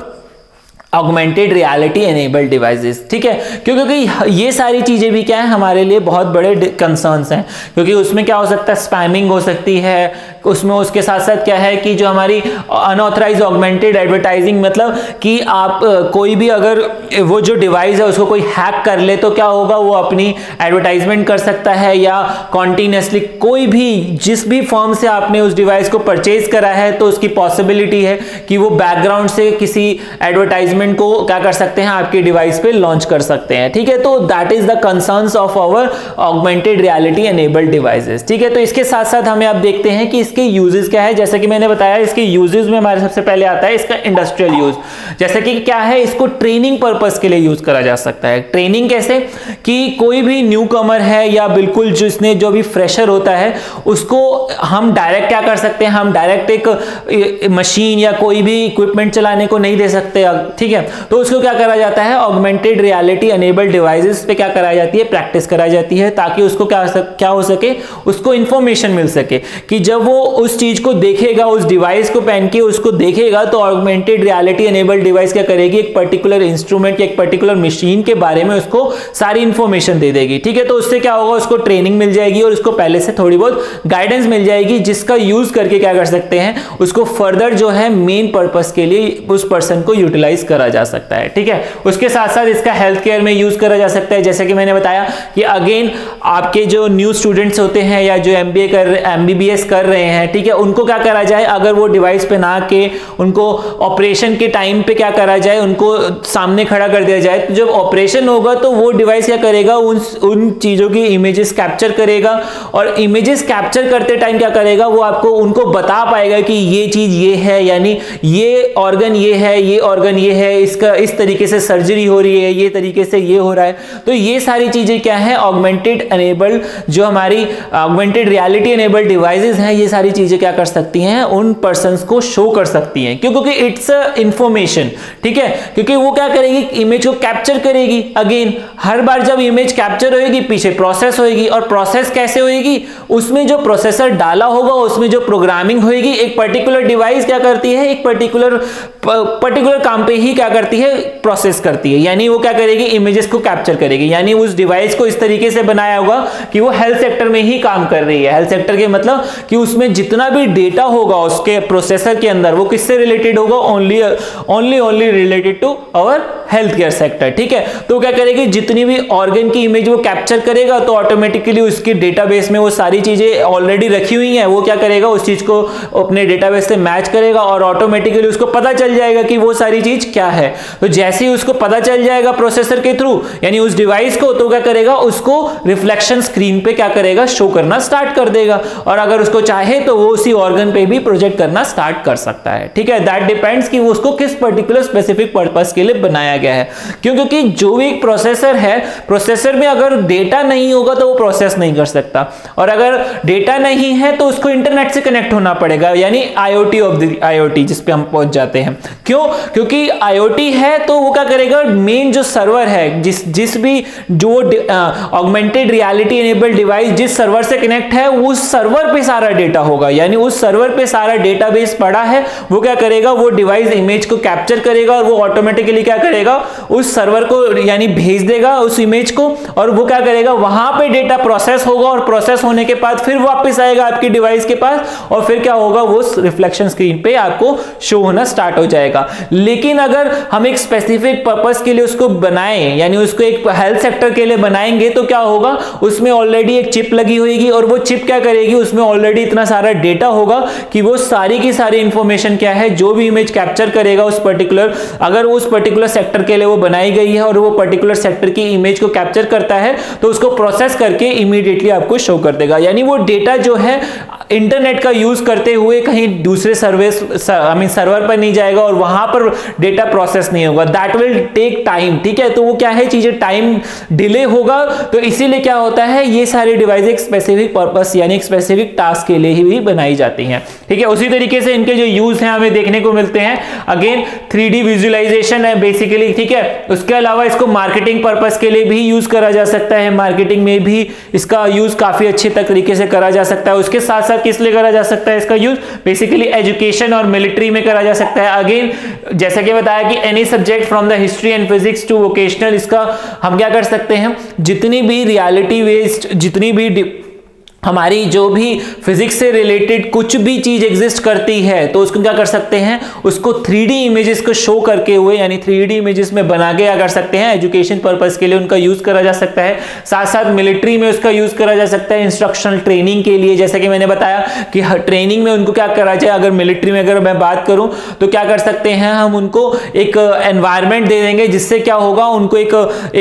augmented reality enabled devices. ठीक है, क्योंकि ये सारी चीजें भी क्या है हमारे लिए बहुत बड़े कंसर्न्स हैं, क्योंकि उसमें क्या हो सकता है, स्पैमिंग हो सकती है उसमें। उसके साथ साथ क्या है कि जो हमारी अनऑथराइज्ड ऑगमेंटेड एडवर्टाइजिंग, मतलब कि आप कोई भी अगर वो जो डिवाइस है उसको कोई हैक कर ले तो क्या होगा, वो अपनी एडवर्टाइजमेंट कर सकता है या कॉन्टिन्यूसली कोई भी जिस भी फर्म से आपने उस डिवाइस को परचेज करा है तो उसकी पॉसिबिलिटी है कि वो बैकग्राउंड से किसी एडवर्टाइजमेंट को क्या कर सकते हैं, आपके डिवाइस पे लॉन्च कर सकते हैं। ठीक है, तो that is the concerns of our augmented reality enabled devices. ठीक है, तो इसके साथ साथ हमें आप देखते हैं कि इसके यूजेस क्या है। जैसा कि मैंने बताया इसके यूजेस में हमारे सबसे पहले आता है इसका इंडस्ट्रियल यूज। जैसे कि क्या है, इसको ट्रेनिंग पर्पस के लिए यूज करा जा सकता है। ट्रेनिंग कैसे कि कोई भी न्यू कमर है या बिल्कुल जिसने जो भी फ्रेशर होता है उसको हम डायरेक्ट क्या कर सकते हैं, हम डायरेक्ट एक मशीन या कोई भी इक्विपमेंट चलाने को नहीं दे सकते। ठीक है, तो उसको क्या करा जाता है, ऑगमेंटेड रियलिटी एनेबल्ड डिवाइसेस पे क्या कराई जाती है, प्रैक्टिस कराई जाती है ताकि उसको क्या क्या हो सके, उसको इंफॉर्मेशन मिल सके कि जब वो उस चीज को देखेगा, उस डिवाइस को पहन के उसको देखेगा तो ऑगमेंटेड रियलिटी एनेबल्ड डिवाइस क्या करेगी, एक पर्टिकुलर इंस्ट्रूमेंट या एक पर्टिकुलर मशीन के बारे में उसको सारी इंफॉर्मेशन दे देगी। ठीक है, तो उससे क्या होगा, उसको ट्रेनिंग मिल जाएगी और उसको पहले से थोड़ी बहुत गाइडेंस मिल जाएगी जिसका यूज करके क्या कर सकते हैं, उसको फर्दर जो है मेन पर्पस के लिए उस पर्सन को यूटिलाइज करा जा सकता है। ठीक है, उसके साथ साथ इसका हेल्थ केयर में यूज करा जा सकता है। जैसे कि मैंने बताया कि अगेन आपके जो न्यू स्टूडेंट्स होते हैं या जो एमबीए कर एमबीबीएस कर रहे हैं, ठीक है, उनको क्या करा जाए, अगर वो डिवाइस पे ना के उनको ऑपरेशन के टाइम पे क्या करा जाए, उनको सामने खड़ा कर दिया जाए। तो जब ऑपरेशन होगा तो वो डिवाइस क्या करेगा, उन उन चीजों की इमेजेस कैप्चर करेगा और इमेजेस कैप्चर करते टाइम क्या करेगा, वो आपको उनको बता पाएगा कि ये चीज ये है, यानी ये ऑर्गन ये है, ये ऑर्गन ये है, इसका इस तरीके से सर्जरी हो रही है, ये तरीके से ये हो रहा है। तो ये सारी चीजें क्या है, ऑगमेंटेड एनेबल्ड जो हमारी ऑगमेंटेड रियलिटी एनेबल्ड डिवाइसेस हैं, ये सारी चीजें क्या कर सकती हैं, उन पर्संस को शो कर सकती हैं। क्यों? क्योंकि इट्स इंफॉर्मेशन। ठीक है, क्योंकि वो क्या करेगी, इमेज को कैप्चर करेगी। अगेन हर बार जब इमेज कैप्चर होगी पीछे प्रोसेस होगी, और प्रोसेस कैसे होगी, उसमें जो प्रोसेसर डाला होगा उसमें जो प्रोग्रामिंग होगी, एक पर्टिकुलर डिवाइस क्या करती है, एक पर्टिकुलर पर्टिकुलर काम पे ही क्या करती है, प्रोसेस करती है। यानी वो क्या करेगी, इमेजेस को कैप्चर करेगी। यानी उस डिवाइस को इस तरीके से बनाया होगा कि वो हेल्थ सेक्टर में ही काम कर रही है। हेल्थ सेक्टर के मतलब कि उसमें जितना भी डेटा होगा उसके प्रोसेसर के अंदर वो किससे रिलेटेड होगा, only only only related to our health care sector. ठीक है, तो क्या करेगी, जितनी भी ऑर्गन की इमेज वो कैप्चर करेगा तो ऑटोमेटिकली उसके डेटाबेस में वो सारी चीजें ऑलरेडी रखी हुई हैं, वो क्या करेगा, उस चीज को अपने डेटाबेस से मैच करेगा और ऑटोमेटिकली उसको पता चल जाएगा कि वो सारी चीज क्या है। तो जैसे ही उसको पता चल जाएगा प्रोसेसर के थ्रू, यानी उस डिवाइस को, तो क्या करेगा, उसको रिफ्लेक्शन स्क्रीन पे क्या करेगा, शो करना स्टार्ट कर देगा। और अगर उसको चाहे तो वो उसी ऑर्गन पे भी प्रोजेक्ट करना स्टार्ट कर सकता है। ठीक है, दैट डिपेंड्स कि वो उसको किस पर्टिकुलर स्पेसिफिक पर्पस के लिए बनाया गया है। क्यों? क्योंकि जो भी एक प्रोसेसर है, प्रोसेसर में अगर डेटा नहीं होगा तो वो प्रोसेस नहीं कर सकता, और अगर डेटा नहीं है तो उसको इंटरनेट से कनेक्ट होना पड़ेगा, यानी आईओटी ऑफ द आईओटी जिस पे हम पहुंच जाते हैं। क्यों? क्योंकि आईओटी है तो वो क्या करेगा, मेन जो सर्वर है, जिस जिस भी जो ऑगमेंटेड रियलिटी एनेबल्ड डिवाइस जिस सर्वर से कनेक्ट है, उस सर्वर पे सारा डेटा होगा। यानी उस सर्वर पे सारा डेटाबेस पड़ा है, वो क्या करेगा, वो डिवाइस इमेज को कैप्चर करेगा और वो ऑटोमेटिकली क्या करेगा, उस सर्वर को यानी भेज देगा उस इमेज को, और वो क्या करेगा, वहां पे डेटा प्रोसेस होगा और प्रोसेस होने के बाद फिर वापस आएगा आपकी डिवाइस के पास, और फिर क्या होगा, वो रिफ्लेक्शन स्क्रीन पे आपको शो होना स्टार्ट हो जाएगा। लेकिन अगर हम एक स्पेसिफिक पर्पस के लिए उसको बनाएं, यानी उसको एक हेल्थ सेक्टर के लिए बनाएंगे, तो क्या होगा, उसमें ऑलरेडी एक चिप लगी होगी और वो चिप क्या करेगी, उसमें ऑलरेडी इतना सारा डेटा होगा कि वो सारी की सारी इंफॉर्मेशन क्या है, जो भी इमेज कैप्चर करेगा उस पर्टिकुलर, अगर उस पर्टिकुलर सेक्टर सेक्टर के लिए वो बनाई गई है और वो पर्टिकुलर सेक्टर की इमेज को कैप्चर करता है, तो उसको प्रोसेस करके इमीडिएटली आपको शो कर देगा। यानी वो डेटा जो है इंटरनेट का यूज करते हुए कहीं दूसरे सर्विस आई मीन सर्वर पर नहीं जाएगा और वहां पर डेटा प्रोसेस नहीं होगा। दैट विल टेक टाइम, ठीक है। तो वो क्या है, चीजें टाइम डिले होगा, तो इसीलिए क्या होता है, ये सारे डिवाइस एक स्पेसिफिक पर्पस यानी एक स्पेसिफिक टास्क के लिए ही बनाई जाती हैं, ठीक है। उसी तरीके से इनके जो यूज हैं हमें देखने को मिलते हैं, अगेन थ्री डी विजुअलाइजेशन है बेसिकली, ठीक है। उसके अलावा इसको मार्केटिंग पर्पस के लिए भी यूज करा जा सकता है, मार्केटिंग में भी इसका यूज काफी अच्छे तरीके से करा जा सकता है। उसके साथ साथ किस लिए करा जा सकता है इसका यूज, बेसिकली एजुकेशन और मिलिट्री में करा जा सकता है। अगेन जैसा कि बताया कि any subject from the history and physics to vocational, इसका हम क्या कर सकते हैं, जितनी भी रियलिटी बेस्ड, जितनी भी हमारी जो भी फिजिक्स से रिलेटेड कुछ भी चीज एग्जिस्ट करती है, तो उसको क्या कर सकते हैं, उसको थ्री डी इमेजेस को शो करके हुए यानी थ्री डी इमेजेस में बना के क्या कर सकते हैं, एजुकेशन पर्पस के लिए उनका यूज करा जा सकता है। साथ साथ मिलिट्री में उसका यूज करा जा सकता है इंस्ट्रक्शनल ट्रेनिंग के लिए, जैसे कि मैंने बताया कि हर ट्रेनिंग में उनको क्या करा जाए। अगर मिलिट्री में अगर मैं बात करूं तो क्या कर सकते हैं, हम उनको एक एनवायरमेंट दे देंगे जिससे क्या होगा, उनको एक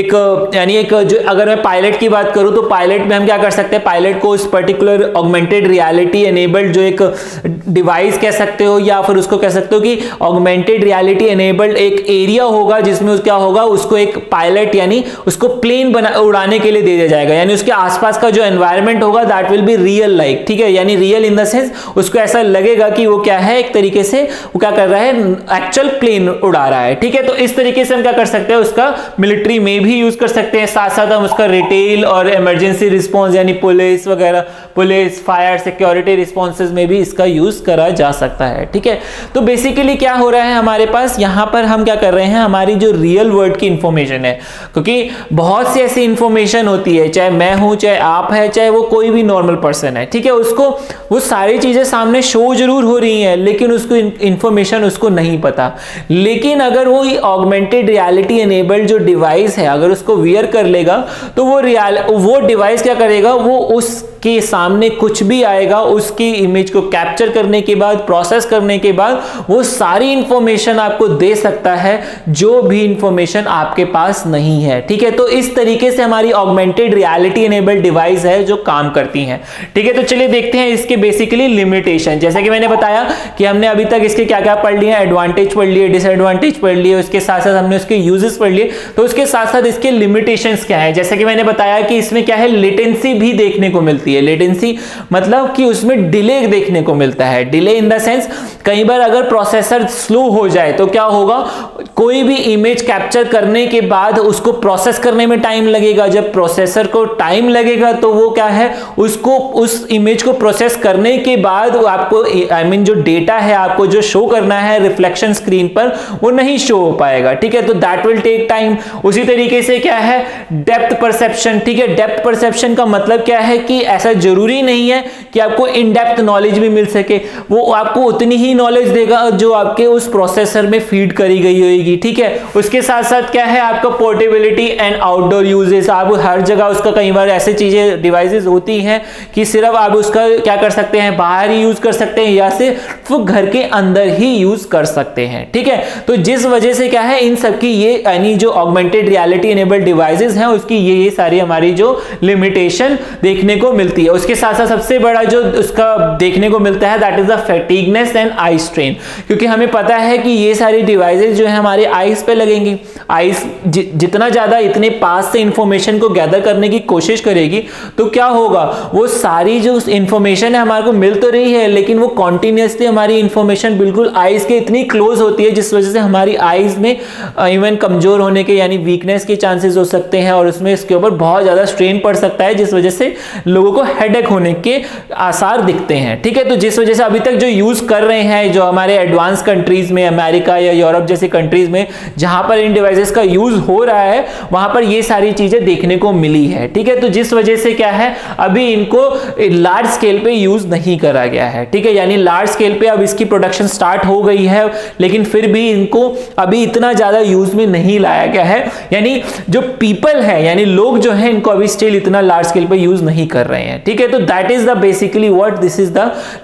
एक यानी एक जो, अगर मैं पायलट की बात करूं तो पायलट में हम क्या कर सकते हैं, पायलट को पर्टिकुलर ऑगमेंटेड रियलिटी एनेबल्ड जो एक डिवाइस कह सकते हो या फिर उसको कह सकते हो कि ऑगमेंटेड रियलिटी एनेबल्ड एक एरिया होगा जिसमें क्या होगा, उसको एक पायलट यानी उसको प्लेन बना उड़ाने के लिए दे दिया जाएगा। यानी उसके आसपास का जो एनवायरनमेंट होगा that will be real like, ठीक है। यानी रियल इन द सेंस उसको ऐसा लगेगा कि वो क्या है, एक तरीके से वो क्या कर रहा है, एक्चुअल प्लेन उड़ा रहा है, ठीक है। तो इस तरीके से हम क्या कर सकते हैं, उसका मिलिट्री में भी यूज कर सकते हैं। साथ साथ हम उसका रिटेल और इमरजेंसी रिस्पॉन्स यानी पुलिस वगैरह, पुलिस फायर सिक्योरिटी रिस्पॉन्सेज में भी इसका यूज करा जा सकता है, ठीक है। तो बेसिकली क्या हो रहा है हमारे पास, यहां पर हम क्या कर रहे हैं, हमारी जो रियल वर्ल्ड की इंफॉर्मेशन है, क्योंकि बहुत सी ऐसी इंफॉर्मेशन होती है, चाहे मैं हूं, चाहे आप है, चाहे वो कोई भी नॉर्मल पर्सन है, ठीक है, उसको वो सारी चीजें सामने शो जरूर हो रही हैं लेकिन उसको इंफॉर्मेशन उसको नहीं पता। लेकिन अगर वो ऑगमेंटेड रियलिटी एनेबल्ड जो डिवाइस है अगर उसको वियर कर लेगा तो वो रियल वो डिवाइस क्या करेगा, वो उस के सामने कुछ भी आएगा, उसकी इमेज को कैप्चर करने के बाद, प्रोसेस करने के बाद वो सारी इंफॉर्मेशन आपको दे सकता है जो भी इंफॉर्मेशन आपके पास नहीं है, ठीक है। तो इस तरीके से हमारी ऑगमेंटेड रियलिटी एनेबल्ड डिवाइस है जो काम करती हैं, ठीक है। तो चलिए देखते हैं इसके बेसिकली लिमिटेशन। जैसे कि मैंने बताया कि हमने अभी तक इसके क्या क्या पढ़ लिए, एडवांटेज पढ़ लिए, डिसएडवांटेज पढ़ लिए, उसके साथ साथ हमने उसके यूजेस पढ़ लिए। तो उसके साथ साथ इसके लिमिटेशंस क्या है, जैसे कि मैंने बताया कि इसमें क्या है, लेटेंसी भी देखने को मिलती है। लेटेंसी मतलब कि उसमें डिले देखने को मिलता है। डिले इन द सेंस कई बार अगर प्रोसेसर स्लो हो जाए तो क्या होगा, कोई भी इमेज कैप्चर करने के बाद उसको प्रोसेस करने में टाइम लगेगा। जब प्रोसेसर को टाइम लगेगा तो वो क्या है, उसको उस इमेज को प्रोसेस करने के बाद आपको आई मीन जो डेटा है आपको जो शो करना है रिफ्लेक्शन स्क्रीन पर वो नहीं शो हो पाएगा, ठीक है। तो दैट विल टेक टाइम। उसी तरीके से क्या है, डेप्थ परसेप्शन, ठीक है। डेप्थ परसेप्शन का मतलब क्या है कि ऐसा जरूरी नहीं है कि आपको इन डेप्थ नॉलेज भी मिल सके, वो आपको उतनी ही नॉलेज देगा जो आपके उस प्रोसेसर में फीड करी गई होगी, ठीक है। उसके साथ साथ क्या है, आपका पोर्टेबिलिटी एंड आउटडोर यूजेस, आप हर जगह उसका, कई बार ऐसी चीजें डिवाइसेस होती हैं कि सिर्फ आप उसका क्या कर सकते हैं, बाहर ही यूज कर सकते हैं या सिर्फ घर के अंदर ही यूज कर सकते हैं, ठीक है। तो जिस वजह से क्या है, इन सब की ये यानी जो ऑगमेंटेड रियलिटी इनेबल्ड डिवाइसेस हैं उसकी ये ये सारी हमारी जो लिमिटेशन देखने को मिलती है। उसके साथ साथ सबसे बड़ा जो उसका देखने को मिलता है that is the fatigueness and eye strain, क्योंकि हमें पता है कि ये सारी डिवाइसेस जो है हमारे आईज पे लगेंगी। आईज जि, जितना ज्यादा इतने पास से इंफॉर्मेशन को गैदर करने की कोशिश करेगी तो क्या होगा, वो सारी जो इंफॉर्मेशन है हमारे को मिल तो रही है लेकिन वो कॉन्टिन्यूसली हमारी इंफॉर्मेशन बिल्कुल आईज के इतनी क्लोज होती है जिस वजह से हमारी आईज में इवन कमजोर होने के यानी वीकनेस के चांसेस हो सकते हैं और उसमें इसके ऊपर बहुत ज्यादा स्ट्रेन पड़ सकता है जिस वजह से लोगों को हेडेक होने के आसार दिखते हैं, ठीक है। तो जिस वजह से अभी तक जो यूज कर रहे हैं जो हमारे एडवांस कंट्रीज में, अमेरिका या यूरोप जैसे कंट्रीज में जहां पर इन डिवाइसेस का यूज हो रहा है वहां पर ये सारी चीजें देखने को मिली है, ठीक है। तो जिस वजह से क्या है, अभी इनको लार्ज स्केल पे यूज नहीं करा गया है, ठीक है। यानी लार्ज स्केल पे अब इसकी प्रोडक्शन स्टार्ट हो गई है लेकिन फिर भी इनको अभी इतना ज्यादा यूज में नहीं लाया गया है। यानी जो पीपल है यानी लोग जो है इनको अभी स्टिल इतना लार्ज स्केल पे यूज नहीं कर रहे हैं, ठीक है। तो that is the basically what this is the limitation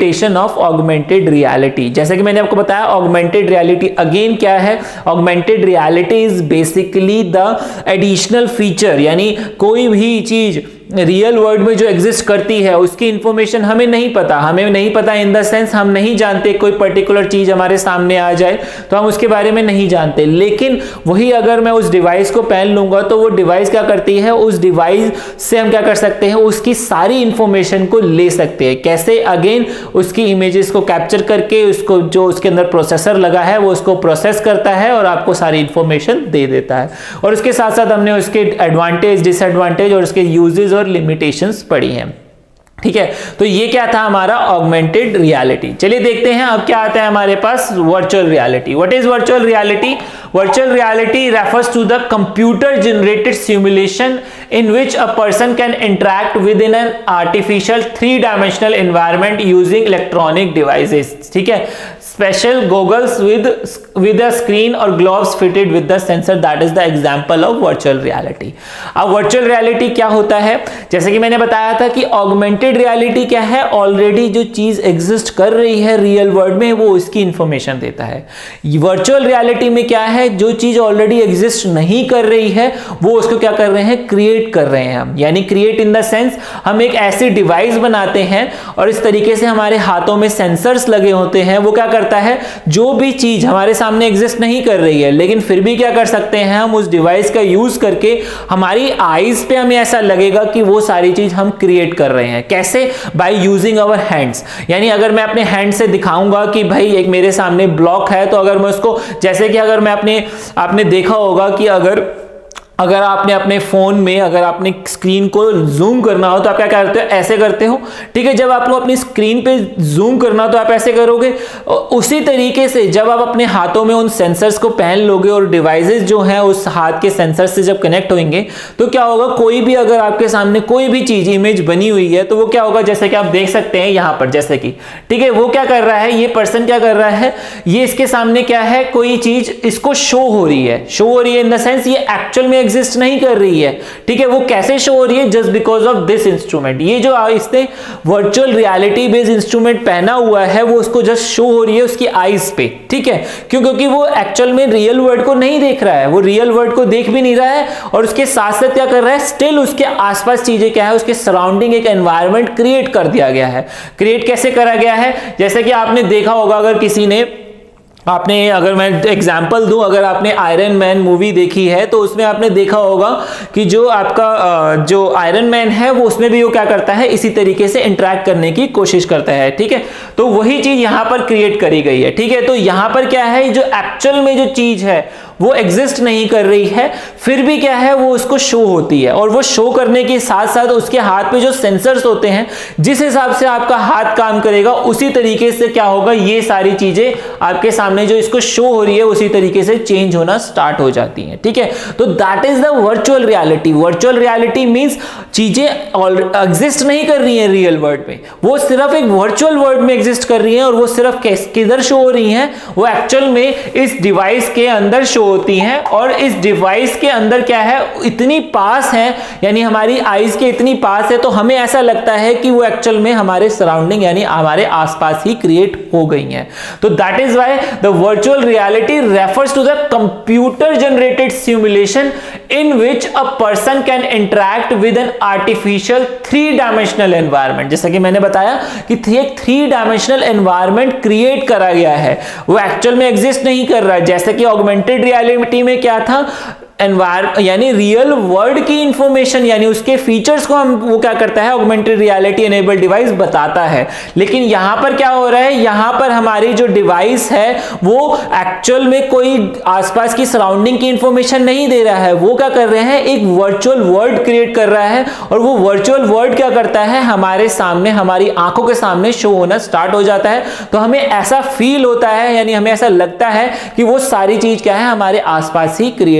implementation of augmented reality. जैसे कि मैंने आपको बताया ऑगमेंटेड रियलिटी अगेन क्या है, augmented reality is basically the additional feature, यानी कोई भी चीज रियल वर्ल्ड में जो एग्जिस्ट करती है उसकी इंफॉर्मेशन हमें नहीं पता, हमें नहीं पता इन द सेंस हम नहीं जानते, कोई पर्टिकुलर चीज हमारे सामने आ जाए तो हम उसके बारे में नहीं जानते, लेकिन वही अगर मैं उस डिवाइस को पहन लूंगा तो वो डिवाइस क्या करती है, उस डिवाइस से हम क्या कर सकते हैं, उसकी सारी इंफॉर्मेशन को ले सकते हैं। कैसे, अगेन उसकी इमेजेस को कैप्चर करके उसको जो उसके अंदर प्रोसेसर लगा है वो उसको प्रोसेस करता है और आपको सारी इंफॉर्मेशन दे देता है। और उसके साथ साथ हमने उसके एडवांटेज, डिसएडवांटेज और उसके यूजेस और लिमिटेशंस पढ़ी हैं। ठीक है, तो ये क्या था हमारा ऑगमेंटेड रियलिटी। चलिए देखते हैं अब क्या आता है हमारे पास, virtual reality. What is virtual reality? Virtual reality refers to the computer generated simulation in which a person can interact within an artificial three dimensional environment using electronic devices। ठीक है, special goggles with with a screen or gloves fitted with the sensor, that is the example of virtual reality। अब virtual reality क्या होता है, जैसे कि मैंने बताया था कि augmented reality क्या है, ऑलरेडी जो चीज एग्जिस्ट कर रही है रियल वर्ल्ड में वो उसकी इंफॉर्मेशन देता है। वर्चुअल रियलिटी में क्या है, जो चीज ऑलरेडी एग्जिस्ट नहीं कर रही है वो उसको क्या कर रहे हैं, क्रिएट कर रहे हैं हम, यानी क्रिएट इन द सेंस हम एक ऐसी डिवाइस बनाते हैं और इस तरीके से हमारे हाथों में सेंसर्स लगे होते हैं, वो क्या करता है, जो भी चीज हमारे सामने एग्जिस्ट नहीं कर रही है लेकिन फिर भी क्या कर सकते हैं हम उस डिवाइस का यूज करके हमारी आईज पे हमें ऐसा लगेगा कि वो सारी चीज हम क्रिएट कर रहे हैं। कैसे? बाय यूजिंग आवर हैंड्स, यानी अगर मैं अपने हैंड से दिखाऊंगा कि भाई एक मेरे सामने ब्लॉक है, तो अगर मैं उसको, जैसे कि अगर मैं अपने, आपने देखा होगा कि अगर अगर आपने अपने फोन में अगर आपने स्क्रीन को जूम करना हो तो आप क्या करते हो, ऐसे करते हो। ठीक है, जब आपको अपनी स्क्रीन पे जूम करना हो तो आप ऐसे करोगे। उसी तरीके से जब आप अपने हाथों में उन सेंसर्स को पहन लोगे और डिवाइसेस जो हैं उस हाथ के सेंसर से जब कनेक्ट होंगे तो क्या होगा, कोई भी अगर आपके सामने कोई भी चीज इमेज बनी हुई है तो वो क्या होगा, जैसे कि आप देख सकते हैं यहां पर, जैसे कि ठीक है, वो क्या कर रहा है, ये पर्सन क्या कर रहा है, ये इसके सामने क्या है, कोई चीज इसको शो हो रही है, शो हो रही है इन द सेंस ये एक्चुअल में एग्जिस्ट नहीं कर रही है। ठीक है, वो कैसे शो हो रही है, just because of this instrument. ये जो इसने वर्चुअल रियलिटी बेस्ड इंस्ट्रूमेंट पहना हुआ है वो उसको जस्ट शो हो रही है उसकी आईज पे। ठीक है, क्यों? क्योंकि वो एक्चुअल में रियल वर्ल्ड को नहीं देख रहा है, वो रियल वर्ल्ड को देख भी नहीं रहा है और उसके साथ साथ क्या कर रहा है, स्टिल उसके आसपास चीजें क्या है, उसके सराउंडिंग एक एनवायरनमेंट क्रिएट कर दिया गया है। क्रिएट कैसे करा गया है, जैसे कि आपने देखा होगा, अगर किसी ने आपने अगर मैं एग्जांपल दूं, अगर आपने आयरन मैन मूवी देखी है तो उसमें आपने देखा होगा कि जो आपका जो आयरन मैन है वो उसमें भी वो क्या करता है, इसी तरीके से इंटरेक्ट करने की कोशिश करता है। ठीक है, तो वही चीज यहां पर क्रिएट करी गई है। ठीक है, तो यहां पर क्या है, जो एक्चुअल में जो चीज है वो एग्जिस्ट नहीं कर रही है, फिर भी क्या है, वो उसको शो होती है और वो शो करने के साथ साथ उसके हाथ पे जो सेंसर्स होते हैं, जिस हिसाब से आपका हाथ काम करेगा उसी तरीके से क्या होगा, ये सारी चीजें आपके सामने जो इसको शो हो रही है उसी तरीके से चेंज होना स्टार्ट हो जाती हैं। ठीक है, तो that is the virtual reality. Virtual reality means चीजें एग्जिस्ट नहीं कर रही हैं रियल वर्ल्ड में, वो सिर्फ एक वर्चुअल वर्ल्ड में एग्जिस्ट कर रही हैं और वो सिर्फ किधर शो हो रही हैं, वो एक्चुअल में इस डिवाइस के अंदर शो होती हैं और इस डिवाइस के अंदर क्या है, इतनी पास है, यानी हमारी आईज के इतनी पास है तो हमें ऐसा लगता है कि वो एक्चुअल में हमारे सराउंडिंग यानी हमारे आसपास ही क्रिएट हो गई हैं। तो that is why the virtual reality refers to the computer generated simulation in which a person can interact with an artificial three dimensional environment. जैसा कि मैंने बताया कि एक थ्री डायमेंशनल एनवायरनमेंट क्रिएट करा गया है, वो एक्चुअल में एग्जिस्ट नहीं कर रहा है। जैसे कि ऑगमेंटेड रियलिटी में क्या था, एनवायरमेंट यानी रियल वर्ल्ड की इंफॉर्मेशन यानी उसके फीचर्स को हम वो क्या करता है, ऑगमेंटेड रियलिटी एनेबल्ड डिवाइस बताता है। लेकिन यहां पर क्या हो रहा है, यहां पर हमारी जो डिवाइस है वो एक्चुअल में कोई आसपास की सराउंडिंग की इंफॉर्मेशन नहीं दे रहा है, वो क्या कर रहे हैं, एक वर्चुअल वर्ल्ड क्रिएट कर रहा है और वो वर्चुअल वर्ल्ड क्या करता है, हमारे सामने हमारी आंखों के सामने शो होना स्टार्ट हो जाता है। तो हमें ऐसा फील होता है, यानी हमें ऐसा लगता है कि वो सारी चीज क्या है, हमारे आसपास ही क्रिएट हो रही है।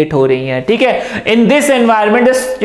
हैं, ठीक है। In this environment,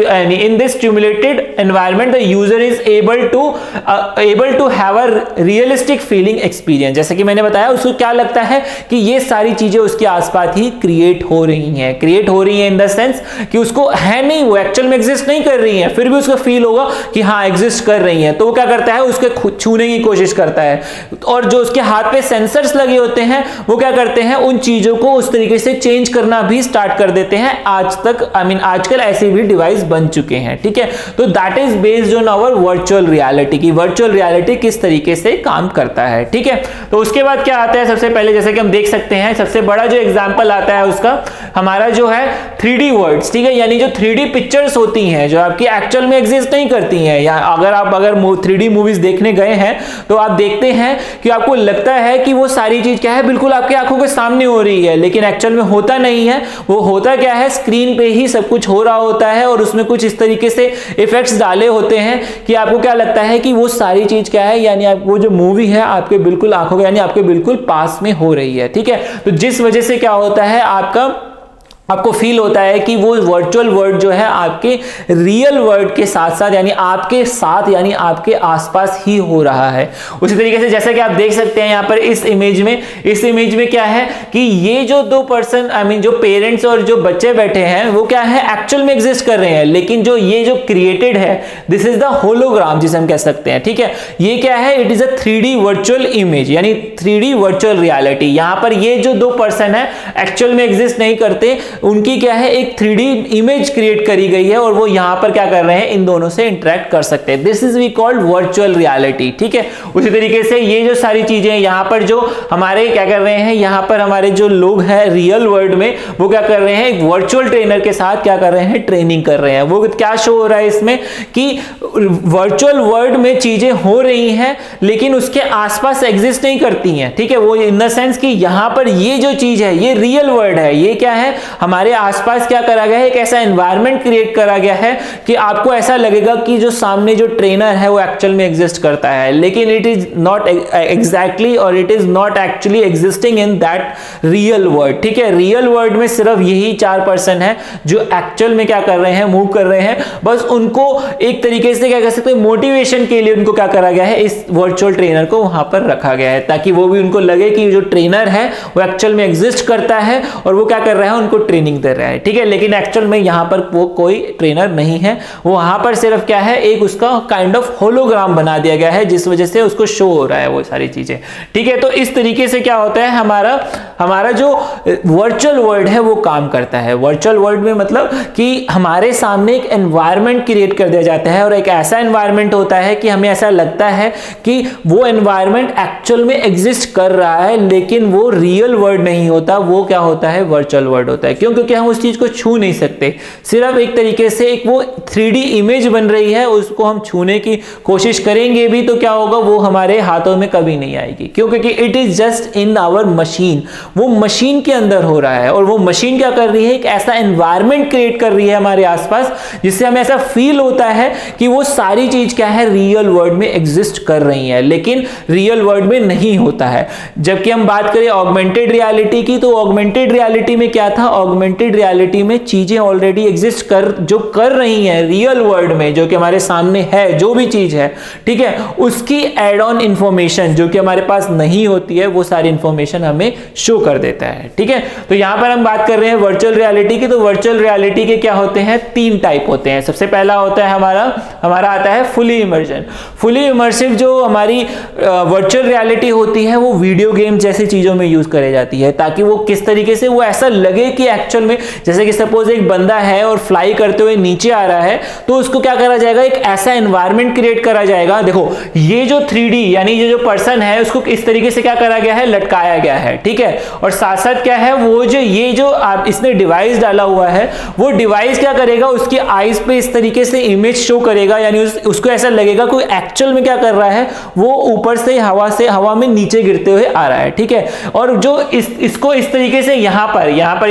in this stimulated environment the user is able to able to have a realistic feeling experience. जैसे कि मैंने बताया, उसको क्या लगता है कि ये सारी चीजें उसके आसपास ही क्रिएट हो रही हैं, क्रिएट हो रही हैं इन द सेंस कि उसको है नहीं, वो एक्चुअल में एग्जिस्ट नहीं कर रही हैं, फिर भी उसको फील होगा कि हाँ एग्जिस्ट कर रही हैं। तो वो क्या करता है, उसके छूने की कोशिश करता है, और जो उसके हाथ पे सेंसर्स लगे होते हैं वो क्या करते हैं, उन चीजों को उस तरीके से चेंज करना भी स्टार्ट कर देते हैं। आज तक आई मीन आजकल ऐसे भी डिवाइस बन चुके हैं, ठीक है। तो that is based on our virtual reality की वर्चुअल रियलिटी किस तरीके से काम करता है, ठीक है। तो उसके बाद क्या आता है, सबसे पहले जैसे कि हम देख सकते हैं, सबसे बड़ा जो एग्जांपल आता है उसका हमारा जो है थ्री डी वर्ड्स, ठीक है, यानी जो थ्री डी पिक्चर्स होती हैं जो आपकी एक्चुअल में एग्जिस्ट नहीं करती हैं, या अगर आप अगर थ्री डी मूवीज देखने गए हैं तो आप देखते हैं कि आपको लगता है कि वो सारी चीज क्या है, बिल्कुल आपकी आंखों के सामने हो रही है, लेकिन एक्चुअल में होता नहीं है। वो होता क्या है, स्क्रीन पे ही सब कुछ हो रहा होता है, और उसमें कुछ इस तरीके से इफेक्ट्स डाले होते हैं कि आपको क्या लगता है कि वो सारी चीज क्या है, यानी आप वो जो मूवी है आपके बिल्कुल आंखों के यानी आपके बिल्कुल पास में हो रही है, ठीक है। तो जिस वजह से क्या होता है, आपका आपको फील होता है कि वो वर्चुअल वर्ल्ड जो है आपके रियल वर्ल्ड के साथ साथ यानी आपके साथ यानी आपके आसपास ही हो रहा है। उसी तरीके से जैसा कि आप देख सकते हैं यहाँ पर इस इमेज में इस इमेज में क्या है कि ये जो दो पर्सन आई मीन जो पेरेंट्स और जो बच्चे बैठे हैं वो क्या है, एक्चुअल में एग्जिस्ट कर रहे हैं, लेकिन जो ये जो क्रिएटेड है दिस इज द होलोग्राम जिसे हम कह सकते हैं, ठीक है। ये क्या है, it is a three D virtual image यानी थ्री डी वर्चुअल रियलिटी। यहाँ पर ये जो दो पर्सन है एक्चुअल में एग्जिस्ट नहीं करते, उनकी क्या है एक थ्री डी इमेज क्रिएट करी गई है और वो यहां पर क्या कर रहे हैं, इन दोनों से इंटरेक्ट कर सकते हैं। This is we called virtual reality, ठीक है। उसी तरीके से ये जो सारी चीजें यहां पर जो हमारे क्या कर रहे हैं, यहां पर हमारे जो लोग हैं रियल वर्ल्ड में वो क्या कर रहे हैं, एक वर्चुअल ट्रेनर के साथ क्या कर रहे हैं, ट्रेनिंग कर रहे हैं। वो क्या शो हो रहा है इसमें कि वर्चुअल वर्ल्ड में चीजें हो रही हैं लेकिन उसके आसपास एग्जिस्ट नहीं करती हैं, ठीक है। वो इन द सेंस कि यहां पर ये जो चीज है ये रियल वर्ल्ड है, ये क्या है, हमारे आसपास क्या करा गया है, एक ऐसा एनवायरनमेंट क्रिएट करा गया है कि आपको ऐसा लगेगा कि जो सामने जो ट्रेनर है वो एक्चुअल में एग्जिस्ट करता है, लेकिन इट इज नॉट एग्जैक्टली और it is not actually existing in that real world, ठीक है। रियल वर्ल्ड में सिर्फ यही चार पर्सन है जो एक्चुअल में क्या कर रहे हैं, मूव कर रहे हैं। बस उनको एक तरीके से क्या कह सकते हैं, मोटिवेशन के लिए उनको क्या करा गया है, इस वर्चुअल ट्रेनर को वहां पर रखा गया है ताकि वो भी उनको लगे कि जो ट्रेनर है वो एक्चुअल में एग्जिस्ट करता है और वो क्या कर रहा है, उनको ट्रेनिंग दे रहा है, ठीक है। लेकिन एक्चुअल में यहां पर वो कोई ट्रेनर नहीं है, वो वहां पर सिर्फ क्या है, एक उसका काइंड ऑफ होलोग्राम बना दिया गया है जिस वजह से उसको शो हो रहा है वो सारी चीजें, ठीक है। तो इस तरीके से क्या होता है, हमारा हमारा जो वर्चुअल वर्ल्ड है वो काम करता है। वर्चुअल वर्ल्ड में मतलब कि हमारे सामने एक एनवायरनमेंट क्रिएट कर दिया जाता है और एक ऐसा एनवायरनमेंट होता है कि हमें ऐसा लगता है कि वो एनवायरनमेंट एक्चुअल में एग्जिस्ट कर रहा है, लेकिन वो रियल वर्ल्ड नहीं होता, वो क्या होता है, वर्चुअल वर्ल्ड होता है। क्यों? क्योंकि हम उस चीज को छू नहीं सकते, सिर्फ एक तरीके से एक वो थ्री डी इमेज बन रही है, उसको हम छूने की कोशिश करेंगे भी तो क्या होगा, वो हमारे हाथों में कभी नहीं आएगी। क्यों? क्योंकि it is just in our machine, वो मशीन के अंदर हो रहा है और वो मशीन क्या कर रही है, एक ऐसा एनवायरनमेंट क्रिएट कर रही है हमारे आसपास जिससे हमें ऐसा फील होता है कि वो सारी चीज क्या है, रियल वर्ल्ड में एग्जिस्ट कर रही है, लेकिन रियल वर्ल्ड में नहीं होता है। जबकि हम बात करें ऑगमेंटेड रियलिटी की, तो ऑगमेंटेड रियलिटी में क्या था, ऑगमेंटेड रियलिटी में चीजें ऑलरेडी एग्जिस्ट कर जो कर रही हैं रियल वर्ल्ड में, जो कि हमारे सामने है, जो भी चीज है, ठीक है, उसकी एड ऑन इंफॉर्मेशन जो कि हमारे पास नहीं होती है, वो सारी इंफॉर्मेशन हमें शो कर देता है, ठीक है। तो यहां पर हम बात कर रहे हैं वर्चुअल रियलिटी की। तो वर्चुअल रियलिटी के क्या होते हैं, तीन टाइप होते हैं। सबसे पहला होता है हमारा हमारा आता है फुली इमर्जन। फुली इमर्सिव जो हमारी वर्चुअल रियलिटी होती है वो वीडियो गेम जैसी चीजों में यूज करी जाती है, ताकि वो किस तरीके से वो ऐसा लगे कि एक्चुअल में, जैसे कि सपोज एक बंदा है और फ्लाई करते हुए नीचे आ रहा है, तो उसको क्या करा जाएगा, एक ऐसा एनवायरनमेंट क्रिएट करा जाएगा। देखो ये जो थ्री डी यानी ये जो पर्सन है उसको इस तरीके से क्या करा गया है, लटकाया गया है, ठीक है। और साथ साथ क्या है, वो जो ये जो आप इसने डिवाइस डाला हुआ है, वो डिवाइस क्या करेगा, उसकी आईज पे इस तरीके से इमेज शो करेगा, यानी उस, उसको ऐसा लगेगा कोई एक्चुअल में क्या कर रहा है, वो ऊपर से हवा से हवा में नीचे गिरते हुए आ रहा है, ठीक है। और जो इस इसको इस तरीके से यहाँ पर यहाँ पर ये जो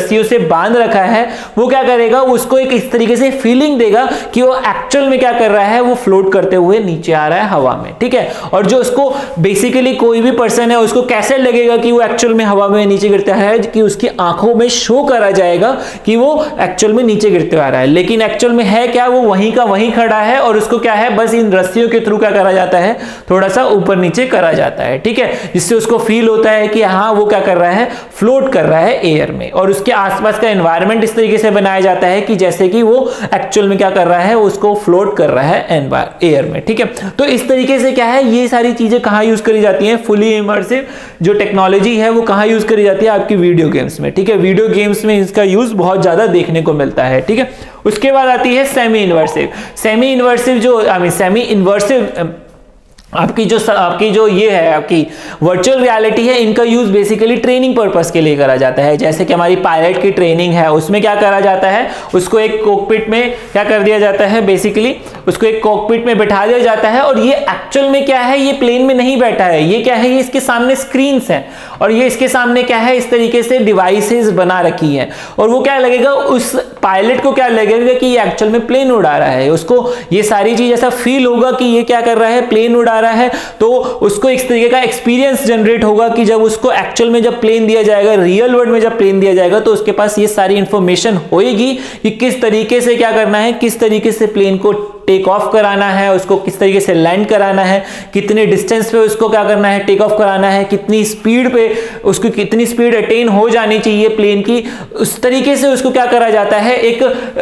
रस्सियों से बांध रखा है वो क्या करेगा, उसको एक इस तरीके से फीलिंग देगा कि वो एक्चुअल में क्या कर रहा है, वो फ्लोट करते हुए नीचे आ रहा है हवा में, ठीक है। और जो उसको बेसिकली कोई भी पर्सन है उसको कैसे लगेगा कि वो एक्चुअल में हवा में नीचे गिरता है, कि उसकी आंखों में शो करा जाएगा कि वो एक्चुअल में नीचे गिरते आ रहा है, लेकिन एक्चुअल में है क्या, वो वहीं का वहीं खड़ा है और उसको क्या है, बस इन रस्सियों के थ्रू क्या करा जाता है, थोड़ा सा ऊपर नीचे करा जाता है, ठीक है, जिससे उसको फील होता है कि हाँ वो क्या कर रहा है, फ्लोट कर रहा है एयर में। और उसके आसपास का एनवायरनमेंट इस तरीके से बनाया जाता है कि जैसे कि वो एक्चुअल में क्या कर रहा है, उसको फ्लोट कर रहा है एयर में, ठीक है। तो इस तरीके से क्या है, ये सारी चीजें कहां यूज करी जाती हैं, फुली इमर्सिव जो टेक्नोलॉजी है वो कहां यूज करी जाती है, आपकी वीडियो गेम्स में, ठीक है। वीडियो गेम्स में इसका यूज बहुत ज्यादा देखने को मिलता है, ठीक है। उसके बाद आती है सेमी इन्वर्सिव। सेमी इन्वर्सिव जो आई मीन सेमी इन्वर्सिव आपकी जो आपकी जो ये है आपकी वर्चुअल रियलिटी है, इनका यूज बेसिकली ट्रेनिंग पर्पस के लिए करा जाता है। जैसे कि हमारी पायलट की ट्रेनिंग है, उसमें क्या करा जाता है, उसको एक कॉकपिट में क्या कर दिया जाता है, बेसिकली उसको एक कॉकपिट में बैठा दिया जाता है और ये एक्चुअल में क्या है, ये प्लेन में नहीं बैठा है, ये क्या है, ये इसके सामने स्क्रीन्स हैं और ये इसके सामने क्या है, इस तरीके से डिवाइसेस बना रखी हैं और वो क्या लगेगा, उस पायलट को क्या लगेगा कि ये एक्चुअल में प्लेन उड़ा रहा है, उसको ये सारी चीज ऐसा फील होगा कि ये क्या कर रहा है, प्लेन उड़ा रहा है। तो उसको इस तरीके का एक्सपीरियंस जनरेट होगा कि जब उसको एक्चुअल में जब प्लेन दिया जाएगा, रियल वर्ल्ड में जब प्लेन दिया जाएगा, तो उसके पास ये सारी इंफॉर्मेशन होगी कि किस तरीके से क्या करना है, किस तरीके से प्लेन को टेक ऑफ कराना है, उसको किस तरीके से लैंड कराना है, कितने डिस्टेंस पे उसको क्या करना है, टेक ऑफ कराना है, कितनी स्पीड पे उसको कितनी स्पीड अटेन हो जानी चाहिए प्लेन की, उस तरीके से उसको क्या करा जाता है, एक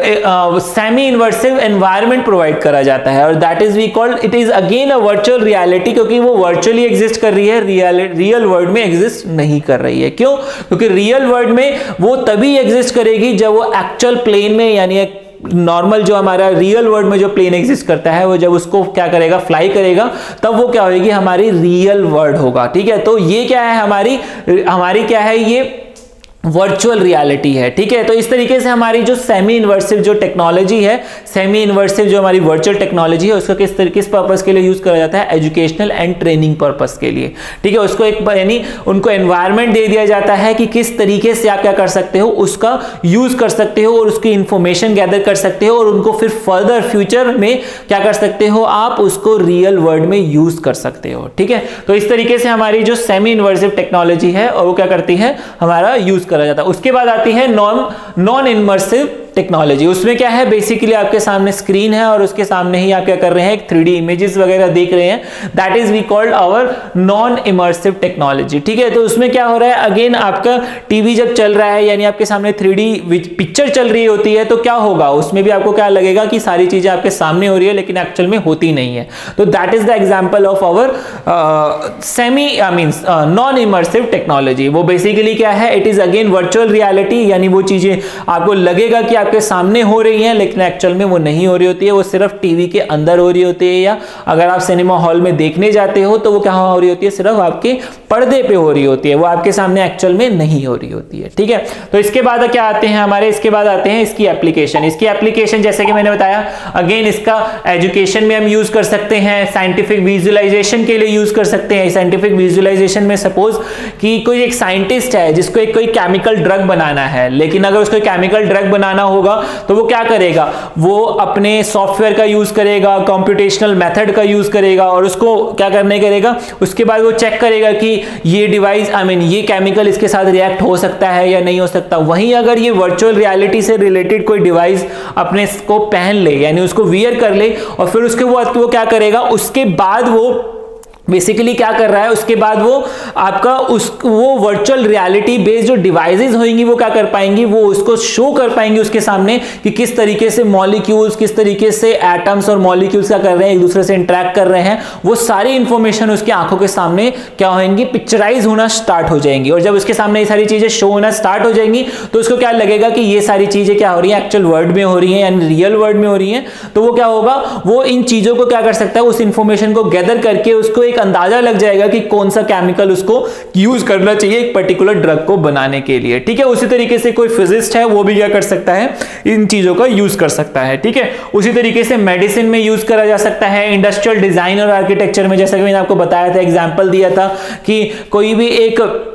सेमी इन्वर्सिव एनवायरनमेंट प्रोवाइड करा जाता है। और that is we called, it is again a virtual reality, क्योंकि वो वर्चुअली एग्जिस्ट कर रही है, रियल रियल वर्ल्ड में एग्जिस्ट नहीं कर रही है। क्यों? क्योंकि रियल वर्ल्ड में वो तभी एग्जिस्ट करेगी जब वो एक्चुअल प्लेन में, यानी नॉर्मल जो हमारा रियल वर्ल्ड में जो प्लेन एग्जिस्ट करता है, वो जब उसको क्या करेगा, फ्लाई करेगा, तब वो क्या होगी, हमारी रियल वर्ल्ड होगा, ठीक है। तो ये क्या है, हमारी हमारी क्या है, ये वर्चुअल रियलिटी है, ठीक है। तो इस तरीके से हमारी जो सेमी इन्वर्सिव जो टेक्नोलॉजी है, सेमी इन्वर्सिव जो हमारी वर्चुअल टेक्नोलॉजी है, उसका किस तरीके किस पर्पस के लिए यूज करा जाता है, एजुकेशनल एंड ट्रेनिंग पर्पस के लिए, ठीक है। उसको एक यानी उनको एनवायरनमेंट दे दिया जाता है कि किस तरीके से आप क्या कर सकते हो, उसका यूज कर सकते हो और उसकी इंफॉर्मेशन गैदर कर सकते हो और उनको फिर फर्दर फ्यूचर में क्या कर सकते हो, आप उसको रियल वर्ल्ड में यूज कर सकते हो, ठीक है। तो इस तरीके से हमारी जो सेमी इन्वर्सिव टेक्नोलॉजी है और वो क्या करती है, हमारा यूज करा जाता है। उसके बाद आती है नॉन नॉन इमर्सिव टेक्नोलॉजी। उसमें क्या है, बेसिकली आपके सामने स्क्रीन है और उसके सामने ही आप क्या कर रहे हैं, एक थ्री डी इमेजेस वगैरह देख रहे हैं, that is we called our non immersive technology, ठीक है। तो उसमें क्या हो रहा है, अगेन आपका टीवी जब चल रहा है, यानी आपके सामने थ्री डी पिक्चर चल रही होती है, तो क्या होगा, उसमें भी आपको क्या लगेगा कि सारी चीजें आपके सामने हो रही है, लेकिन एक्चुअल में होती नहीं है। तो that is the example of our semi I mean non immersive technology. वो बेसिकली क्या है, it is again virtual reality, यानी वो चीजें आपको लगेगा कि आपके सामने हो रही हैं, लेकिन एक्चुअल में वो नहीं हो रही होती है, वो सिर्फ टीवी के अंदर हो रही होती है, या अगर आप सिनेमा हॉल में देखने जाते हो तो वो कहां हो रही होती है, सिर्फ आपके पर्दे पे हो रही होती है, वो आपके सामने एक्चुअल में नहीं हो रही होती है, ठीक है। तो इसके बाद क्या आते हैं हमारे, इसके बाद आते हैं इसकी एप्लीकेशन। इसकी एप्लीकेशन जैसे कि मैंने बताया, अगेन इसका एजुकेशन में हम यूज कर सकते हैं, साइंटिफिक विजुअलाइजेशन के लिए यूज कर सकते हैं। साइंटिफिक विजुअलाइजेशन में सपोज कि कोई एक साइंटिस्ट है जिसको एक कोई केमिकल ड्रग बनाना है, लेकिन अगर उसको केमिकल ड्रग बनाना होगा तो वो क्या करेगा, वो अपने सॉफ्टवेयर का यूज करेगा, कंप्यूटेशनल मेथड का यूज करेगा और उसको क्या करने करेगा, उसके बाद वो चेक करेगा कि ये डिवाइस आई मीन ये केमिकल इसके साथ रिएक्ट हो सकता है या नहीं हो सकता। वहीं अगर ये वर्चुअल रियलिटी से रिलेटेड कोई डिवाइस अपने को पहन ले, यानी उसको वियर कर ले और फिर उसके बाद वो क्या करेगा, उसके बाद वो बेसिकली क्या कर रहा है, उसके बाद वो आपका उस वो वर्चुअल रियलिटी बेस्ड जो डिवाइसेस होंगी वो क्या कर पाएंगी, वो उसको शो कर पाएंगे उसके सामने कि किस तरीके से मॉलिक्यूल्स, किस तरीके से एटम्स और मॉलिक्यूल्स क्या कर रहे हैं, एक दूसरे से इंटरेक्ट कर रहे हैं। वो सारी इंफॉर्मेशन उसकी आंखों के सामने क्या होंगी, पिक्चराइज होना स्टार्ट हो जाएंगी। और जब उसके सामने ये सारी चीजें शो होना स्टार्ट हो जाएंगी तो उसको क्या लगेगा कि ये सारी चीजें क्या हो रही है, एक्चुअल वर्ल्ड में हो रही है, यानी रियल वर्ल्ड में हो रही है। तो वो क्या होगा, वो इन चीजों को क्या कर सकता है, उस इंफॉर्मेशन को गैदर करके उसको एक अंदाजा लग जाएगा कि कौन सा केमिकल उसको यूज करना चाहिए एक पर्टिकुलर ड्रग को बनाने के लिए, ठीक है। उसी तरीके से कोई फिजिस्ट है वो भी क्या कर सकता है, इन चीजों का यूज कर सकता है, ठीक है। उसी तरीके से मेडिसिन में यूज करा जा सकता है, इंडस्ट्रियल डिजाइन और आर्किटेक्चर में, जैसा कि मैंने आपको बताया था, एग्जांपल दिया था कि कोई भी एक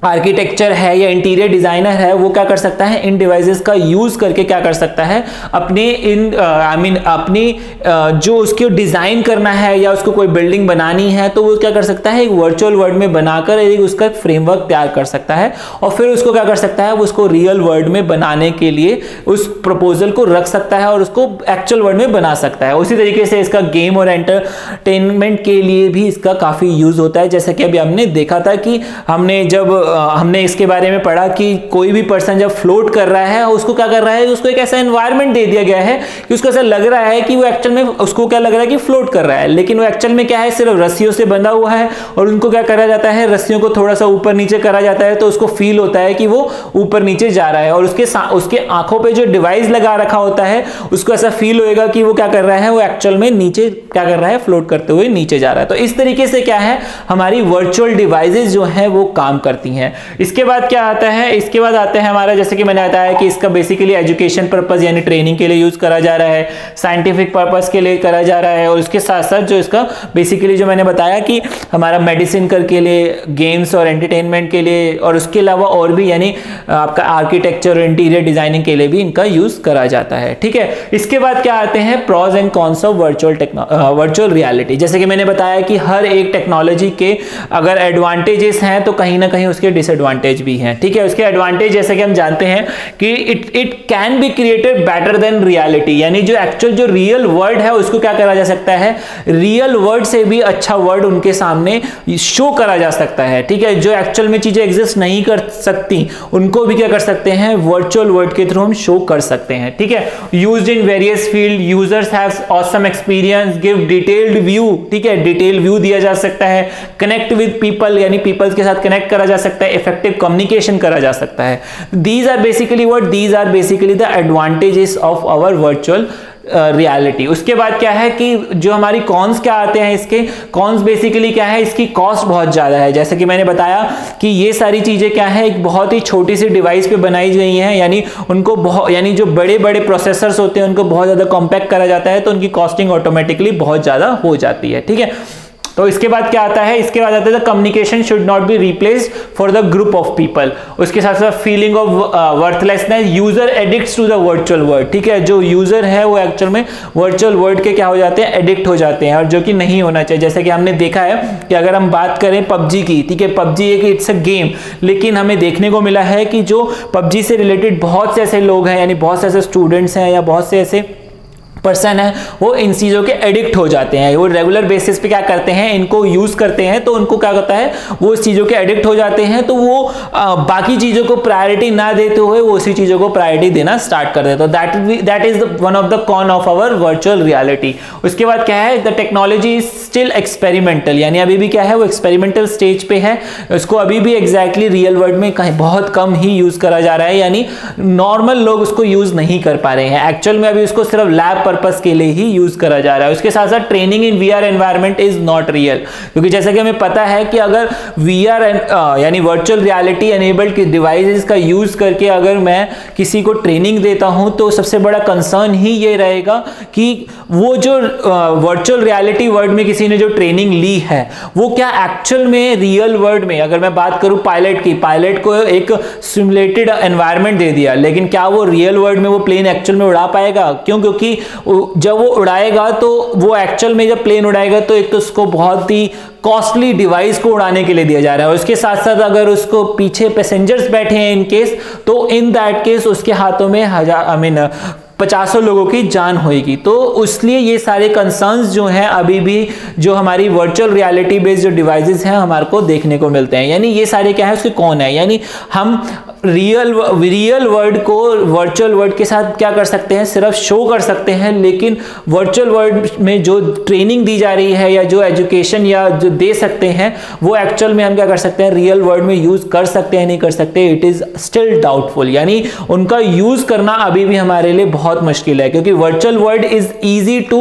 आर्किटेक्चर है या इंटीरियर डिजाइनर है वो क्या कर सकता है, इन डिवाइसेस का यूज करके क्या कर सकता है, अपने इन आई मीन अपनी uh, जो उसको डिजाइन करना है या उसको कोई बिल्डिंग बनानी है तो वो क्या कर सकता है, एक वर्चुअल वर्ल्ड में बनाकर एक उसका फ्रेमवर्क तैयार कर सकता है और फिर उसको क्या कर सकता है, उसको रियल वर्ल्ड में बनाने के लिए उस प्रपोजल को रख सकता है और उसको एक्चुअल वर्ल्ड में बना सकता है। उसी तरीके से इसका गेम और एंटरटेनमेंट के लिए भी इसका काफी यूज होता है। जैसे कि अभी हमने देखा था कि हमने जब हमने इसके बारे में पढ़ा कि कोई भी पर्सन जब फ्लोट कर रहा है उसको क्या कर रहा है, उसको एक ऐसा एनवायरनमेंट दे दिया गया है कि उसको ऐसा लग रहा है कि वो एक्चुअल में उसको क्या लग रहा है कि फ्लोट कर रहा है, लेकिन वो एक्चुअल में क्या है, सिर्फ रस्सियों से बंधा हुआ है और उनको क्या करा जाता है, रस्सियों को थोड़ा सा ऊपर नीचे करा जाता है तो उसको फील होता है कि वो ऊपर नीचे जा रहा है और उसके उसके आंखों पे जो डिवाइस लगा रखा होता है उसको ऐसा फील होएगा कि वो क्या कर रहा है, वो एक्चुअल में नीचे क्या कर रहा है, फ्लोट करते हुए नीचे जा रहा है। तो इस तरीके से क्या है, हमारी वर्चुअल डिवाइसेस जो है वो काम करती हैं। इसके बाद क्या आता है, इसके बाद आता है हमारा, जैसे कि मैंने बताया कि इसका बेसिकली एजुकेशन पर्पस यानी ट्रेनिंग के लिए यूज करा जा रहा है, साइंटिफिक पर्पस के लिए करा जा रहा है और उसके साथ साथ जो इसका बेसिकली जो मैंने बताया कि हमारा मेडिसिन करके लिए, गेम्स और एंटरटेनमेंट के लिए और उसके अलावा और भी यानी आपका आर्किटेक्चर और इंटीरियर डिजाइनिंग के लिए भी इनका यूज करा जाता है। ठीक है, इसके बाद क्या आते हैं pros and cons of virtual virtual reality. जैसे कि मैंने बताया कि हर एक टेक्नोलॉजी के अगर एडवांटेजेस हैं तो कहीं ना कहीं उसके डिसएडवांटेज भी हैं। ठीक है, उसके एडवांटेज जैसे कि हम जानते हैं कि it it can be created better than reality, यानी जो एक्चुअल जो रियल वर्ल्ड है उसको क्या करा जा सकता है, रियल वर्ल्ड से भी अच्छा वर्ल्ड उनके सामने शो करा जा सकता है। ठीक है, जो एक्चुअल में चीजें एग्जिस्ट नहीं कर सकती उनको भी क्या कर सकते हैं, वर्चुअल वर्ल्ड के थ्रू हम शो कर सकते हैं। ठीक है, used in various field, users have awesome experience, give detailed view. ठीक है, डिटेल व्यू दिया जा सकता है, कनेक्ट विद पीपल यानी पीपल्स के साथ कनेक्ट करा जा सकता है, इफेक्टिव कम्युनिकेशन करा जा सकता है। These are basically what, these are basically the advantages of our virtual reality. uh, उसके बाद क्या है कि जो हमारी कॉन्स क्या आते हैं, इसके कॉन्स बेसिकली क्या है, इसकी कॉस्ट बहुत ज्यादा है। जैसे कि मैंने बताया कि ये सारी चीजें क्या है, एक बहुत ही छोटी सी डिवाइस पे बनाई गई हैं, यानी उनको बहुत यानी जो बड़े बड़े प्रोसेसर्स होते हैं उनको बहुत ज्यादा कॉम्पैक्ट करा जाता है तो उनकी कॉस्टिंग ऑटोमेटिकली बहुत ज्यादा हो जाती है। ठीक है, तो इसके बाद क्या आता है, इसके बाद आता है communication should not be replaced for the group of people. उसके साथ साथ feeling of worthlessness, user addicts to the virtual world. ठीक है, जो यूजर है वो एक्चुअल में वर्चुअल वर्ल्ड के क्या हो जाते हैं, एडिक्ट हो जाते हैं और जो कि नहीं होना चाहिए। जैसे कि हमने देखा है कि अगर हम बात करें पबजी की, ठीक है, पबजी एक इट्स अ गेम, लेकिन हमें देखने को मिला है कि जो पबजी से रिलेटेड बहुत से ऐसे लोग हैं यानी बहुत से ऐसे स्टूडेंट्स हैं या बहुत से ऐसे पर्सन है वो इन चीज़ों के एडिक्ट हो जाते हैं। वो रेगुलर बेसिस पे क्या करते हैं, इनको यूज़ करते हैं तो उनको क्या होता है, वो इस चीज़ों के एडिक्ट हो जाते हैं तो वो आ, बाकी चीज़ों को प्रायोरिटी ना देते हुए वो उसी चीज़ों को प्रायोरिटी देना स्टार्ट कर देते हैं। That that is one of the con of our virtual reality. उसके बाद क्या है, the technology is still experimental, यानी अभी भी क्या है, वो एक्सपेरिमेंटल स्टेज पे है। उसको अभी भी एग्जैक्टली रियल वर्ल्ड में कहीं बहुत कम ही यूज़ करा जा रहा है, यानी नॉर्मल लोग उसको यूज़ नहीं कर पा रहे हैं। एक्चुअल में अभी उसको सिर्फ लैब पर्पस के लिए ही यूज करा जा रहा है। उसके साथ साथ training in VR environment is not real, क्योंकि जैसे कि हमें पता है कि अगर वीआर यानी वर्चुअल रियलिटी एनेबल्ड डिवाइसेस का यूज करके अगर मैं किसी को ट्रेनिंग देता हूं तो सबसे बड़ा कंसर्न ही ये रहेगा कि वो जो वर्चुअल रियलिटी वर्ल्ड में किसी ने जो ट्रेनिंग ली है वो क्या एक्चुअल में रियल वर्ल्ड में, अगर मैं बात करूं पायलट की, पायलट को एक सिमुलेटेड एनवायरनमेंट दे दिया, लेकिन क्या वो रियल वर्ल्ड में वो प्लेन एक्चुअल में उड़ा पाएगा? क्यों? क्योंकि जब वो उड़ाएगा तो वो एक्चुअल में जब प्लेन उड़ाएगा तो एक तो उसको बहुत ही कॉस्टली डिवाइस को उड़ाने के लिए दिया जा रहा है, उसके साथ साथ अगर उसको पीछे पैसेंजर्स बैठे हैं इन केस, तो इन दैट केस उसके हाथों में हजार आई मीन पचासों लोगों की जान होगी। तो इसलिए ये सारे कंसर्न्स जो हैं अभी भी जो हमारी वर्चुअल रियलिटी बेस्ड जो डिवाइसेस हैं हमारे को देखने को मिलते हैं। यानी ये सारे क्या है, उसके कौन है, यानी हम रियल रियल वर्ल्ड को वर्चुअल वर्ल्ड के साथ क्या कर सकते हैं, सिर्फ शो कर सकते हैं, लेकिन वर्चुअल वर्ल्ड में जो ट्रेनिंग दी जा रही है या जो एजुकेशन या जो दे सकते हैं वो एक्चुअल में हम क्या कर सकते हैं, रियल वर्ल्ड में यूज कर सकते हैं नहीं कर सकते, इट इज स्टिल डाउटफुल। यानी उनका यूज करना अभी भी हमारे लिए बहुत मुश्किल है, क्योंकि virtual world is easy to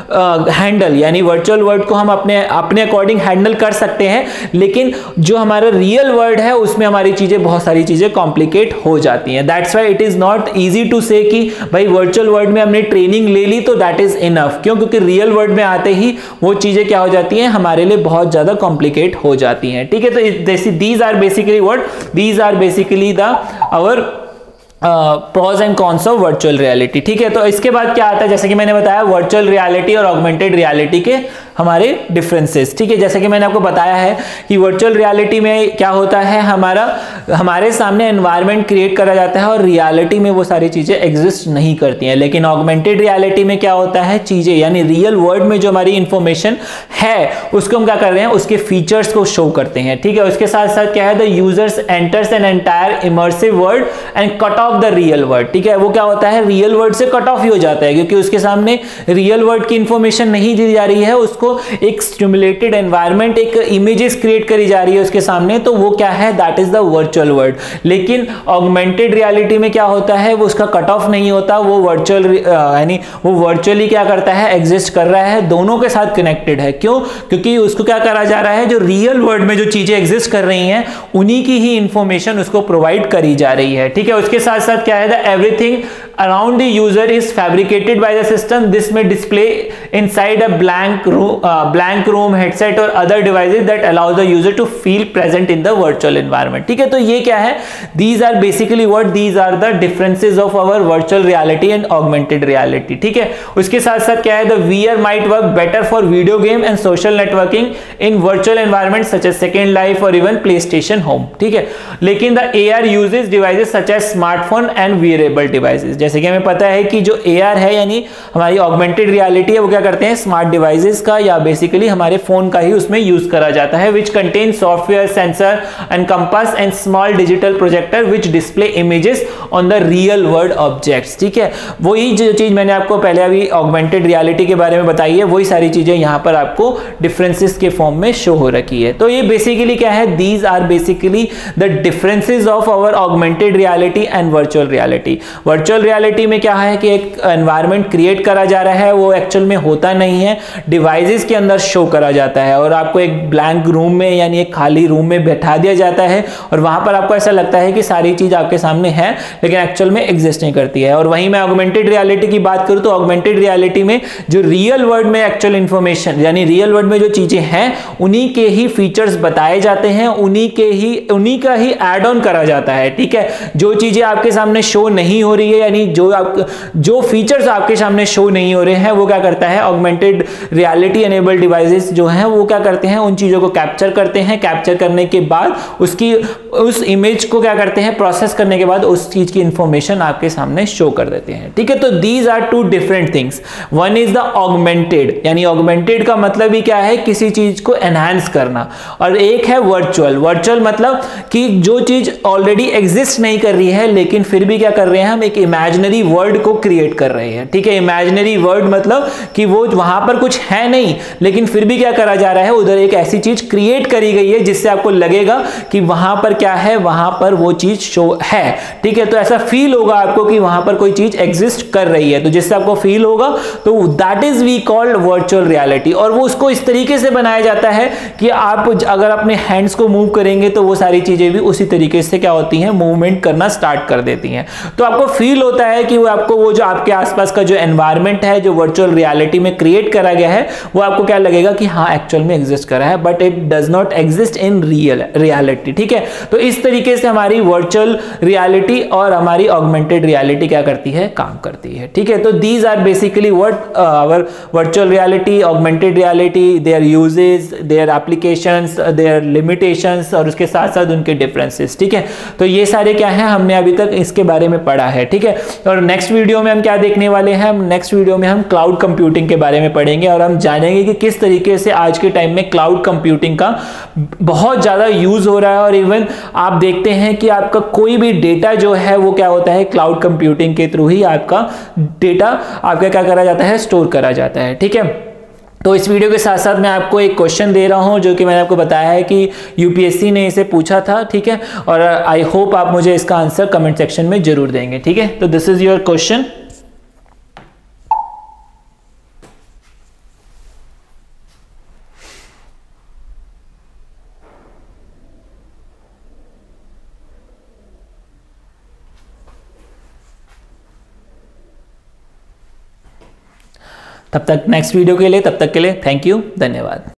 handle, यानी वर्चुअल वर्ल्ड को हम अपने अपने अकॉर्डिंग हैंडल कर सकते हैं, लेकिन जो हमारा रियल वर्ल्ड है उसमें हमारी चीजें बहुत सारी चीजें कॉम्प्लिकेट हो जाती हैं। That's why it is not easy to say कि भाई वर्चुअल वर्ल्ड में हमने ट्रेनिंग ले ली तो दैट इज इनफ। क्यों? क्योंकि रियल वर्ल्ड में आते ही वो चीजें क्या हो जाती हैं, हमारे लिए बहुत ज्यादा कॉम्प्लिकेट हो जाती हैं। ठीक है, तो these are basically what these are basically the our pros and cons of virtual reality. ठीक है, तो इसके बाद क्या आता है, जैसे कि मैंने बताया वर्चुअल रियलिटी और ऑगमेंटेड रियलिटी के हमारे डिफरेंसेस। ठीक है, जैसे कि मैंने आपको बताया है कि वर्चुअल रियलिटी में क्या होता है, हमारा हमारे सामने एनवायरनमेंट क्रिएट करा जाता है और रियलिटी में वो सारी चीजें एग्जिस्ट नहीं करती हैं। लेकिन ऑगमेंटेड रियलिटी में क्या होता है, चीजें यानी रियल वर्ल्ड में जो हमारी इंफॉर्मेशन है उसको हम क्या कर रहे हैं, उसके फीचर्स को शो करते हैं। ठीक है, उसके साथ साथ क्या है, the users enters an entire immersive world and cut off the real world. ठीक है, वो क्या होता है, रियल वर्ल्ड से कट ऑफ ही हो जाता है क्योंकि उसके सामने रियल वर्ल्ड की इंफॉर्मेशन नहीं दी जा रही है, उसको एक स्टिमुलेटेड एनवायरनमेंट, एक इमेजेस क्रिएट करी जा रही है उसके सामने, तो वो क्या है, that is the virtual world. लेकिन ऑगमेंटेड रियलिटी में क्या होता है, वो उसका कट ऑफ नहीं होता, वो वर्चुअल यानी वो वर्चुअली क्या करता है, एग्जिस्ट कर रहा है, दोनों के साथ कनेक्टेड है। क्यों? क्योंकि उसको क्या करा जा रहा है, जो रियल वर्ल्ड में जो चीजें एग्जिस्ट कर रही हैं उन्हीं की ही इंफॉर्मेशन उसको प्रोवाइड करी जा रही है। ठीक है, उसके साथ साथ क्या है, the everything around the user is fabricated by the system. This may display inside a blank room, uh, blank room, headset or other devices that allows the user to feel present in the virtual environment. ठीक है, तो ये क्या है, these are basically what these are the differences of our virtual reality and augmented reality. ठीक है, उसके साथ साथ क्या है, the V R might work better for video game and social networking in virtual environments such as Second Life or even PlayStation Home. ठीक है, लेकिन the A R uses devices such as smartphone and wearable devices. जैसे कि हमें पता है कि जो A R है यानी हमारी ऑगमेंटेड रियलिटी है, वो क्या करते हैं, स्मार्ट डिवाइसेस का या बेसिकली हमारे फोन का ही उसमें यूज करा जाता है, which contain software, sensor and compass and small digital projector which display images on the real world objects. ठीक है, वही जो चीज मैंने आपको पहले अभी ऑगमेंटेड रियलिटी के बारे में बताई है, वही सारी चीजें यहाँ पर आपको डिफरेंसेस के फॉर्म में शो हो रखी है। तो ये बेसिकली क्या है, these are basically the differences of our augmented reality and virtual reality. Virtual reality में क्या है कि एक एनवायरनमेंट क्रिएट करा जा रहा है, वो एक्चुअल में होता नहीं है, डिवाइसेस के अंदर शो करा जाता है और आपको एक ब्लैंक रूम में यानी एक खाली रूम में बैठा दिया जाता है और वहां पर आपको ऐसा लगता है कि सारी चीज आपके सामने है लेकिन एक्चुअल में एग्जिस्ट नहीं करती है। और वहीं मैं ऑगमेंटेड रियलिटी की बात करूं तो ऑगमेंटेड रियलिटी में जो रियल वर्ल्ड में एक्चुअल इंफॉर्मेशन यानी रियल वर्ल्ड में जो चीजें हैं उन्हीं के ही फीचर्स बताए जाते हैं, उन्हीं के ही उन्हीं का ही एड ऑन करा जाता है। ठीक है, जो चीजें आपके सामने शो नहीं हो रही है यानी जो आप जो फीचर्स आपके सामने शो नहीं हो रहे हैं वो क्या करता है, ऑगमेंटेड रियलिटी एनेबल्ड डिवाइसेस जो हैं वो क्या करते हैं, उन चीजों को कैप्चर करते हैं, कैप्चर करने के बाद उसकी उस इमेज को क्या करते हैं, प्रोसेस करने के बाद उस चीज की इंफॉर्मेशन आपके सामने शो कर देते हैं। ठीक है, तो these are two different things. One is the augmented यानी ऑगमेंटेड का मतलब ही क्या है, किसी चीज को एनहांस करना, और एक है वर्चुअल। वर्चुअल मतलब कि जो चीज ऑलरेडी एग्जिस्ट नहीं कर रही है लेकिन फिर भी क्या कर रहे हैं, हम एक इमेजिनरी वर्ल्ड को क्रिएट कर रहे हैं। ठीक है, इमेजिनरी वर्ल्ड मतलब कि वो वहां पर कुछ है नहीं लेकिन फिर भी क्या करा जा रहा है, उधर एक ऐसी चीज क्रिएट करी गई है जिससे आपको लगेगा कि वहां पर क्या है, वहां पर वो चीज शो है। ठीक है, तो ऐसा फील होगा आपको कि वहां पर कोई चीज एग्जिस्ट कर रही है, तो जिससे आपको फील होगा तो that is we called virtual reality. और वो उसको इस तरीके से बनाया जाता है कि आप अगर अपने हैंड्स को मूव करेंगे तो वो सारी चीजें भी उसी तरीके से क्या होती हैं, मूवमेंट करना स्टार्ट कर देती हैं। तो आपको फील होता है कि वो आपको वो जो आपके आसपास का जो एनवायरनमेंट है जो वर्चुअल रियलिटी में क्रिएट करा गया है वो आपको क्या लगेगा कि हाँ एक्चुअल में एग्जिस्ट कर रहा है, but it does not exist in real reality. ठीक है, तो इस तरीके से हमारी वर्चुअल रियलिटी और हमारी ऑगमेंटेड रियलिटी क्या करती है, काम करती है। ठीक है, तो these are basically what our virtual reality, augmented reality, their uses, their applications, their limitations और उसके साथ साथ उनके डिफरेंसेस। ठीक है, तो ये सारे क्या है, हमने अभी तक इसके बारे में पढ़ा है। ठीक है, और नेक्स्ट वीडियो में हम क्या देखने वाले हैं, हम नेक्स्ट वीडियो में हम क्लाउड कंप्यूटिंग के बारे में पढ़ेंगे और हम जानेंगे कि किस तरीके से आज के टाइम में क्लाउड कंप्यूटिंग का बहुत ज्यादा यूज हो रहा है। और इवन आप देखते हैं कि आपका कोई भी डेटा जो है वो क्या होता है, क्लाउड कंप्यूटिंग के थ्रू ही आपका डेटा आपका क्या करा जाता है, स्टोर करा जाता है। ठीक है, तो इस वीडियो के साथ साथ मैं आपको एक क्वेश्चन दे रहा हूं जो कि मैंने आपको बताया है कि यूपीएससी ने इसे पूछा था। ठीक है, और आई होप आप मुझे इसका आंसर कमेंट सेक्शन में जरूर देंगे। ठीक है, तो दिस इज योर क्वेश्चन। तब तक नेक्स्ट वीडियो के लिए, तब तक के लिए थैंक यू, धन्यवाद।